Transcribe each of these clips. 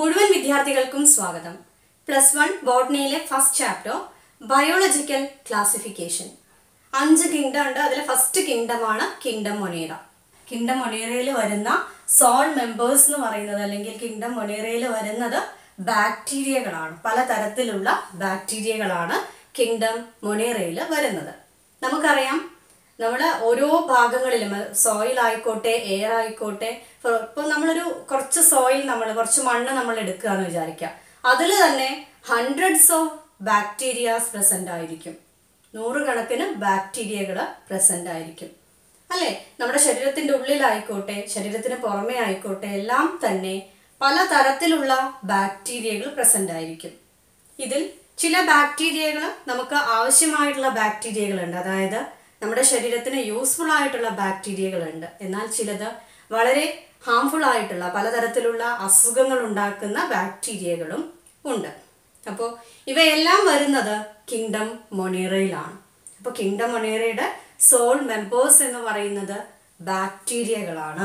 മുഴുവൻ വിദ്യാർത്ഥികൾക്കും സ്വാഗതം. +1 ബോട്ടണിയിലെ first chapter biological classification. 5 kingdom ഉണ്ട്. അതിലെ ഫസ്റ്റ് കിങ്ഡമാണ് കിങ്ഡം മൊനേറ. കിങ്ഡം മൊനേറയിൽ വരുന്ന സോൾ മെമ്പേഴ്സ് എന്ന് പറയുന്നത് അല്ലെങ്കിൽ കിങ്ഡം മൊനേറയിൽ വരുന്നത് ബാക്ടീരിയകളാണ്. പലതരത്തിലുള്ള ബാക്ടീരിയകളാണ് കിങ്ഡം മൊനേറയിൽ വരുന്നത്. നമുക്കറിയാം, നമ്മൾ ഓരോ ഭാഗങ്ങളിലും സോയിൽ ആയിക്കോട്ടെ, എയർ ആയിക്കോട്ടെ, ഇപ്പോൾ നമ്മളൊരു കുറച്ച് സോയിൽ കുറച്ച് മണ്ണ് നമ്മൾ എടുക്കുകയെന്ന് വിചാരിക്കാം. അതിൽ തന്നെ ഹൺഡ്രഡ്സ് ഓഫ് ബാക്ടീരിയാസ് പ്രസന്റ് ആയിരിക്കും. നൂറുകണക്കിന് ബാക്ടീരിയകൾ പ്രസന്റ് ആയിരിക്കും അല്ലേ? നമ്മുടെ ശരീരത്തിൻ്റെ ഉള്ളിലായിക്കോട്ടെ, ശരീരത്തിന് പുറമേ ആയിക്കോട്ടെ, എല്ലാം തന്നെ പലതരത്തിലുള്ള ബാക്ടീരിയകൾ പ്രസന്റ് ആയിരിക്കും. ഇതിൽ ചില ബാക്ടീരിയകൾ നമുക്ക് ആവശ്യമായിട്ടുള്ള ബാക്ടീരിയകളുണ്ട്, അതായത് നമ്മുടെ ശരീരത്തിന് യൂസ്ഫുൾ ആയിട്ടുള്ള ബാക്ടീരിയകളുണ്ട്. എന്നാൽ ചിലത് വളരെ ഹാംഫുൾ ആയിട്ടുള്ള പലതരത്തിലുള്ള അസുഖങ്ങൾ ഉണ്ടാക്കുന്ന ബാക്ടീരിയകളും ഉണ്ട്. അപ്പോൾ ഇവയെല്ലാം വരുന്നത് കിങ്ഡം മൊനേറയിലാണ്. അപ്പോൾ കിങ്ഡം മൊനേറയുടെ സോൾ മെമ്പേഴ്സ് എന്ന് പറയുന്നത് ബാക്ടീരിയകളാണ്.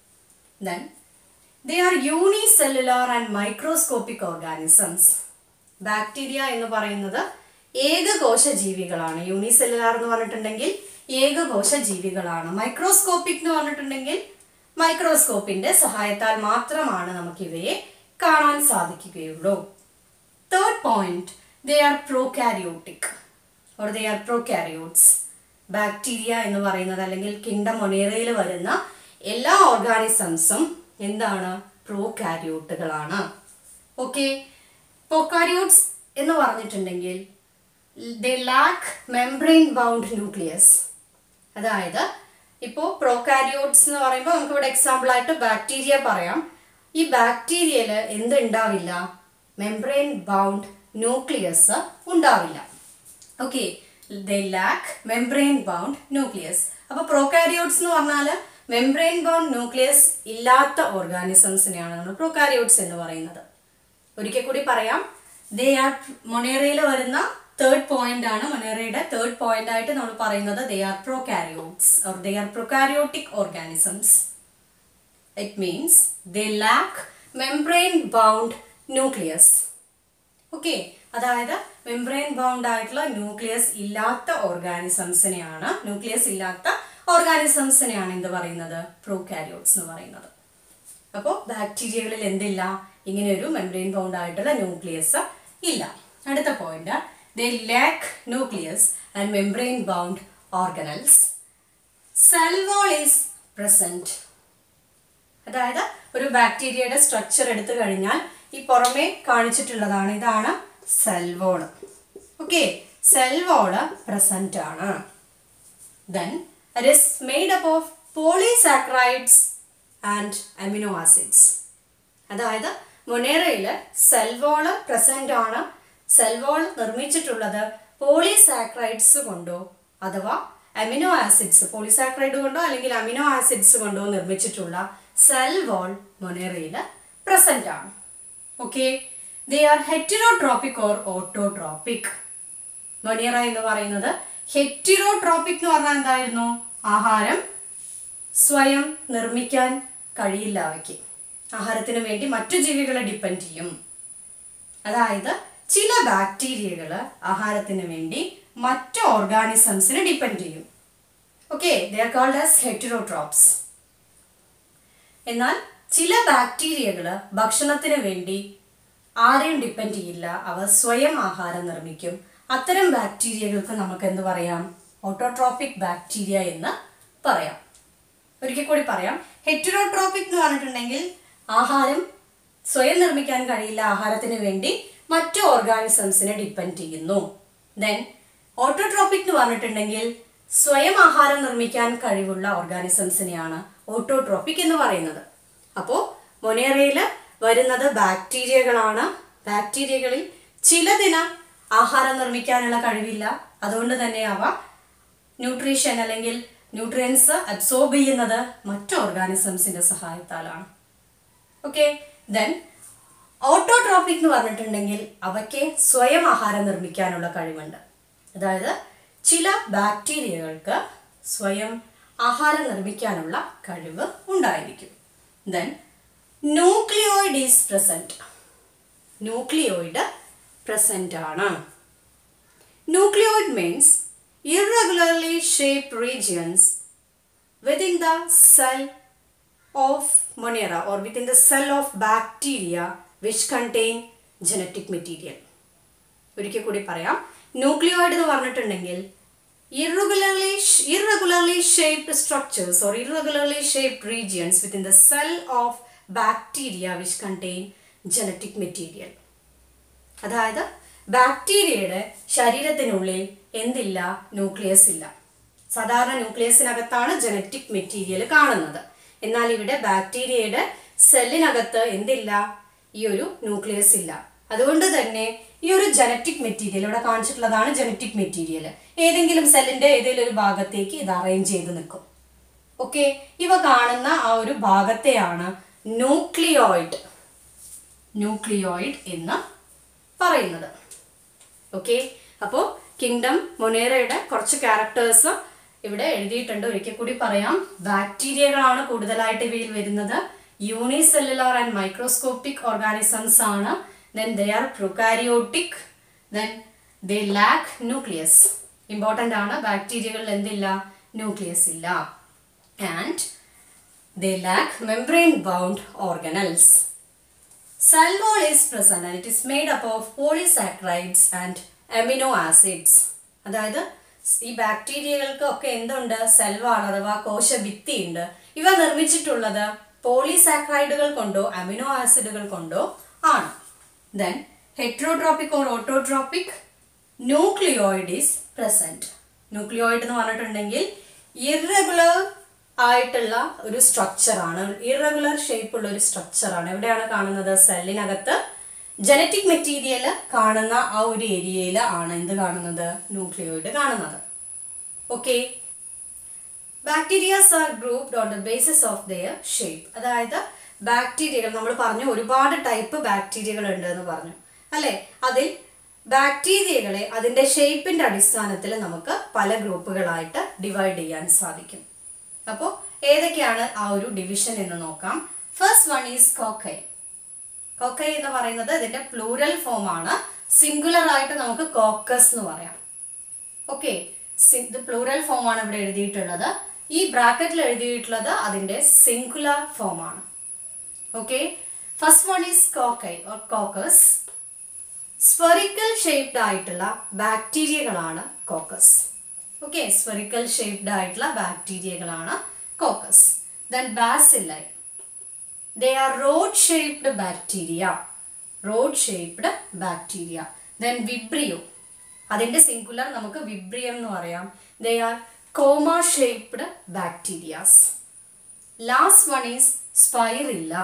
Then they are unicellular and microscopic organisms. Bacteria എന്ന് പറയുന്നത് ഏകകോശ ജീവികളാണ്. യൂണിസെല്ലുലാർ എന്ന് പറഞ്ഞിട്ടുണ്ടെങ്കിൽ ഏകകോശ ജീവികളാണ്. മൈക്രോസ്കോപ്പിക് എന്ന് പറഞ്ഞിട്ടുണ്ടെങ്കിൽ മൈക്രോസ്കോപ്പിന്റെ സഹായത്താൽ മാത്രമാണ് നമുക്ക് ഇവയെ കാണാൻ സാധിക്കുകയുള്ളൂ. Third point, they are prokaryotic or they are prokaryotes. Bacteria എന്ന് പറയുന്നത് അല്ലെങ്കിൽ കിങ്ഡം മൊനേറയിൽ വരുന്ന എല്ലാ ഓർഗാനിസംസും എന്താണ്? പ്രോകാരിയോട്ടുകളാണ്. ഓക്കെ, പ്രോകാരിയോട്സ് എന്ന് പറഞ്ഞിട്ടുണ്ടെങ്കിൽ they lack membrane bound nucleus. അതായത് ഇപ്പോൾ പ്രോകാരിയോട്സ് എന്ന് പറയുമ്പോൾ നമുക്കിവിടെ എക്സാമ്പിൾ ആയിട്ട് ബാക്ടീരിയ പറയാം. ഈ ബാക്ടീരിയയിൽ എന്തുണ്ടാവില്ല? മെംബ്രെയിൻ ബൗണ്ട് ന്യൂക്ലിയസ് ഉണ്ടാവില്ല. Okay, they lack membrane bound nucleus. അപ്പോൾ പ്രോകാരിയോട്സ് എന്ന് പറഞ്ഞാൽ മെംബ്രെയിൻ ബൗണ്ട് ന്യൂക്ലിയസ് ഇല്ലാത്ത ഓർഗാനിസംസിനെയാണ് നമ്മൾ പ്രോകാരിയോട്സ് എന്ന് പറയുന്നത്. ഒരിക്കൽ കൂടി പറയാം, ദേ ആർ മൊനേറയിൽ വരുന്ന തേർഡ് പോയിന്റ് ആണ്. മൊനേറയുടെ തേർഡ് പോയിന്റ് ആയിട്ട് നമ്മൾ പറയുന്നത് they are prokaryotes or they are prokaryotic organisms. It means they lack membrane bound nucleus. Okay, അതായത് മെംബ്രെയിൻ ബൗണ്ട് ആയിട്ടുള്ള ന്യൂക്ലിയസ് ഇല്ലാത്ത ഓർഗാനിസംസിനെയാണ് എന്ത് പറയുന്നത്? പ്രോകാരിയോട്സ് എന്ന് പറയുന്നത്. അപ്പോൾ ബാക്ടീരിയകളിൽ എന്തില്ല? ഇങ്ങനെ ഒരു മെംബ്രെയിൻ ബൗണ്ട് ആയിട്ടുള്ള ന്യൂക്ലിയസ് ഇല്ല. അടുത്ത point, they lack nucleus and membrane bound organelles. Cell wall is present. അതായത് ഒരു ബാക്ടീരിയയുടെ സ്ട്രക്ചർ എടുത്തു കഴിഞ്ഞാൽ ഈ പുറമേ കാണിച്ചിട്ടുള്ളതാണ്, ഇതാണ് cell wall. Okay, cell wall present ആണ്. Then it is made up of polysaccharides and amino acids. അതായത് മൊനേറയിൽ സെൽ വോൾ പ്രസന്റ് ആണ്. സെൽ വോൾ നിർമ്മിച്ചിട്ടുള്ളത് പോളിസാക്രൈഡ്സ് കൊണ്ടോ അഥവാ അമിനോ ആസിഡ്സ്, പോളിസാക്രൈഡ് കൊണ്ടോ അല്ലെങ്കിൽ അമിനോ ആസിഡ്സ് കൊണ്ടോ നിർമ്മിച്ചിട്ടുള്ള സെൽ വോൾ മൊനേറയിൽ പ്രസന്റ് ആണ്. Okay, they are heterotrophic or autotrophic. Monera എന്ന് പറയുന്നത് ഹെറ്ററോട്രോപിക് എന്ന് പറഞ്ഞാൽ എന്തായിരുന്നു? ആഹാരം സ്വയം നിർമ്മിക്കാൻ കഴിയില്ല അവയ്ക്ക്. ആഹാരത്തിന് വേണ്ടി മറ്റു ജീവികളെ ഡിപ്പെൻഡ് ചെയ്യും. അതായത് ചില ബാക്ടീരിയകൾ ആഹാരത്തിന് വേണ്ടി മറ്റു ഓർഗാനിസംസിനെ ഡിപ്പെൻഡ് ചെയ്യും. Okay, they are called as heterotrophs. എന്നാൽ ചില ബാക്ടീരിയകൾ ഭക്ഷണത്തിന് വേണ്ടി ആരെയും ഡിപ്പെൻഡ് ചെയ്യില്ല, അവ സ്വയം ആഹാരം നിർമ്മിക്കും. അത്തരം ബാക്ടീരിയകൾക്ക് നമുക്ക് എന്ത് പറയാം? ഓട്ടോട്രോപിക് ബാക്ടീരിയ എന്ന് പറയാം. ഒരിക്കൽ കൂടി പറയാം, ഹെറ്ററോട്രോപിക് എന്ന് പറഞ്ഞിട്ടുണ്ടെങ്കിൽ ആഹാരം സ്വയം നിർമ്മിക്കാൻ കഴിയില്ല, ആഹാരത്തിന് വേണ്ടി മറ്റു ഓർഗാനിസംസിനെ ഡിപ്പെൻഡ് ചെയ്യുന്നു. ദെൻ ഓട്ടോട്രോപിക് എന്ന് പറഞ്ഞിട്ടുണ്ടെങ്കിൽ സ്വയം ആഹാരം നിർമ്മിക്കാൻ കഴിവുള്ള ഓർഗാനിസംസിനെയാണ് ഓട്ടോട്രോപിക് എന്ന് പറയുന്നത്. അപ്പോൾ മൊനേറയിൽ വരുന്നത് ബാക്ടീരിയകളാണ്. ബാക്ടീരിയകളിൽ ചിലതിന് ആഹാരം നിർമ്മിക്കാനുള്ള കഴിവില്ല, അതുകൊണ്ട് തന്നെ അവ ന്യൂട്രീഷൻ അല്ലെങ്കിൽ ന്യൂട്രിയൻസ് അബ്സോർബ് ചെയ്യുന്നത് മറ്റു ഓർഗാനിസംസിന്റെ സഹായത്താലാണ്. ഓക്കെ, ദെൻ ഓട്ടോട്രോപിക് എന്ന് പറഞ്ഞിട്ടുണ്ടെങ്കിൽ അവയ്ക്ക് സ്വയം ആഹാരം നിർമ്മിക്കാനുള്ള കഴിവുണ്ട്. അതായത് ചില ബാക്ടീരിയകൾക്ക് സ്വയം ആഹാരം നിർമ്മിക്കാനുള്ള കഴിവ് ഉണ്ടായിരിക്കും. Then nucleoid is present. Nucleoid present ആണ്. Nucleoid means irregularly shaped regions within the cell of Monera or within the cell of bacteria which contain genetic material. ഒരിക്കൽ കൂടി പറയാം. ന്യൂക്ലിയോയിഡ് എന്ന് പറഞ്ഞിട്ടുണ്ടെങ്കിൽ irregularly shaped structures or irregularly shaped regions within the cell of bacteria which contain genetic material. അതായത് ബാക്ടീരിയയുടെ ശരീരത്തിനുള്ളിൽ എന്തില്ല? Nucleus ഇല്ല. സാധാരണ ന്യൂക്ലിയസിനകത്താണ് ജനറ്റിക് മെറ്റീരിയൽ കാണുന്നത്. എന്നാൽ ഇവിടെ ബാക്ടീരിയയുടെ സെല്ലിനകത്ത് എന്തില്ല? ഈ ഒരു ന്യൂക്ലിയസ് ഇല്ല. അതുകൊണ്ട് തന്നെ ഈ ഒരു ജനറ്റിക് മെറ്റീരിയൽ ഇവിടെ കാണിച്ചിട്ടുള്ളതാണ് ജനറ്റിക് മെറ്റീരിയൽ. ഏതെങ്കിലും സെല്ലിന്റെ ഏതെങ്കിലും ഒരു ഭാഗത്തേക്ക് ഇത് അറേഞ്ച് ചെയ്ത് നിൽക്കും. ഓക്കെ, ഇവ കാണുന്ന ആ ഒരു ഭാഗത്തെയാണ് ന്യൂക്ലിയോയിഡ് എന്ന് പറയുന്നത്. ഓക്കെ, അപ്പോൾ കിങ്ഡം മൊനേറയുടെ കുറച്ച് ക്യാരക്ടേഴ്സ് ഇവിടെ എഴുതിയിട്ടുണ്ട്. ഒരിക്കൽ കൂടി പറയാം. ബാക്ടീരിയകളാണ് കൂടുതലായിട്ട് ഇവയിൽ വരുന്നത്. യൂണിസെല്ലുലാർ ആൻഡ് മൈക്രോസ്കോപ്പിക് ഓർഗാനിസംസ് ആണ്. Then they are prokaryotic. Then they lack nucleus. Important ആണ്. ബാക്ടീരിയകളിൽ എന്തില്ല? ന്യൂക്ലിയസ് ഇല്ല. And they lack membrane bound organelles. Cell wall is present and it is made up of polysaccharides and amino acids. അതായത് ഈ ബാക്ടീരിയകൾക്ക് ഒക്കെ എന്തുണ്ട്? Cell wall അഥവാ കോശഭിത്തി ഉണ്ട്. ഇവ നിർമ്മിച്ചിട്ടുള്ളത് പോളിസാക്രൈഡുകൾ കൊണ്ടോ അമിനോ ആസിഡുകൾ കൊണ്ടോ ആണ്. Then heterotrophic or autotrophic nucleoid is present. Nucleoid എന്ന് പറഞ്ഞിട്ടുണ്ടെങ്കിൽ ഇറഗുലർ ആയിട്ടുള്ള ഒരു സ്ട്രക്ചറാണ്, ഇറഗുലർ ഷേപ്പ് ഉള്ള ഒരു സ്ട്രക്ചറാണ്. എവിടെയാണ് കാണുന്നത്? സെല്ലിനകത്ത് ജനറ്റിക് മെറ്റീരിയൽ കാണുന്ന ആ ഒരു ഏരിയയിൽ ആണ് എന്ത് കാണുന്നത്? ന്യൂക്ലിയോയിഡ് കാണുന്നത്. Okay, bacterias are grouped on the basis of their shape. അതായത് ബാക്ടീരിയകൾ നമ്മൾ പറഞ്ഞു ഒരുപാട് ടൈപ്പ് ബാക്ടീരിയകൾ ഉണ്ട് എന്ന് പറഞ്ഞു അല്ലേ? അതിൽ ബാക്ടീരിയകളെ അതിൻ്റെ ഷേപ്പിൻ്റെ അടിസ്ഥാനത്തിൽ നമുക്ക് പല ഗ്രൂപ്പുകളായിട്ട് ഡിവൈഡ് ചെയ്യാൻ സാധിക്കും. അപ്പോൾ ഏതൊക്കെയാണ് ആ ഒരു ഡിവിഷൻ എന്ന് നോക്കാം. First one is cocci. Cocci എന്ന് പറയുന്നത് ഇതിന്റെ പ്ലൂരൽ ഫോം ആണ്. സിംഗുലർ ആയിട്ട് നമുക്ക് കോക്കസ് എന്ന് പറയാം. ഓക്കെ, ഇത് പ്ലൂരൽ ഫോം ആണ് ഇവിടെ എഴുതിയിട്ടുള്ളത്. ഈ ബ്രാക്കറ്റിൽ എഴുതിയിട്ടുള്ളത് അതിന്റെ സിംഗുലർ ഫോം ആണ്. Okay, first one is cocci or coccus. Spherical shaped ആയിട്ടുള്ള ബാക്ടീരിയകളാണ് കോക്കസ്. ഓക്കെ, സ്ഫെറിക്കൽ ഷേപ്ഡ് ആയിട്ടുള്ള ബാക്ടീരിയകളാണ് coccus. Then bacilli. They are rod-shaped bacteria. Rod-shaped bacteria. Then Vibrio. അതിന്റെ സിംഗുലർ നമുക്ക് വിബ്രിയം എന്ന് പറയാം. They are coma-shaped bacteria. Last one is Spirilla.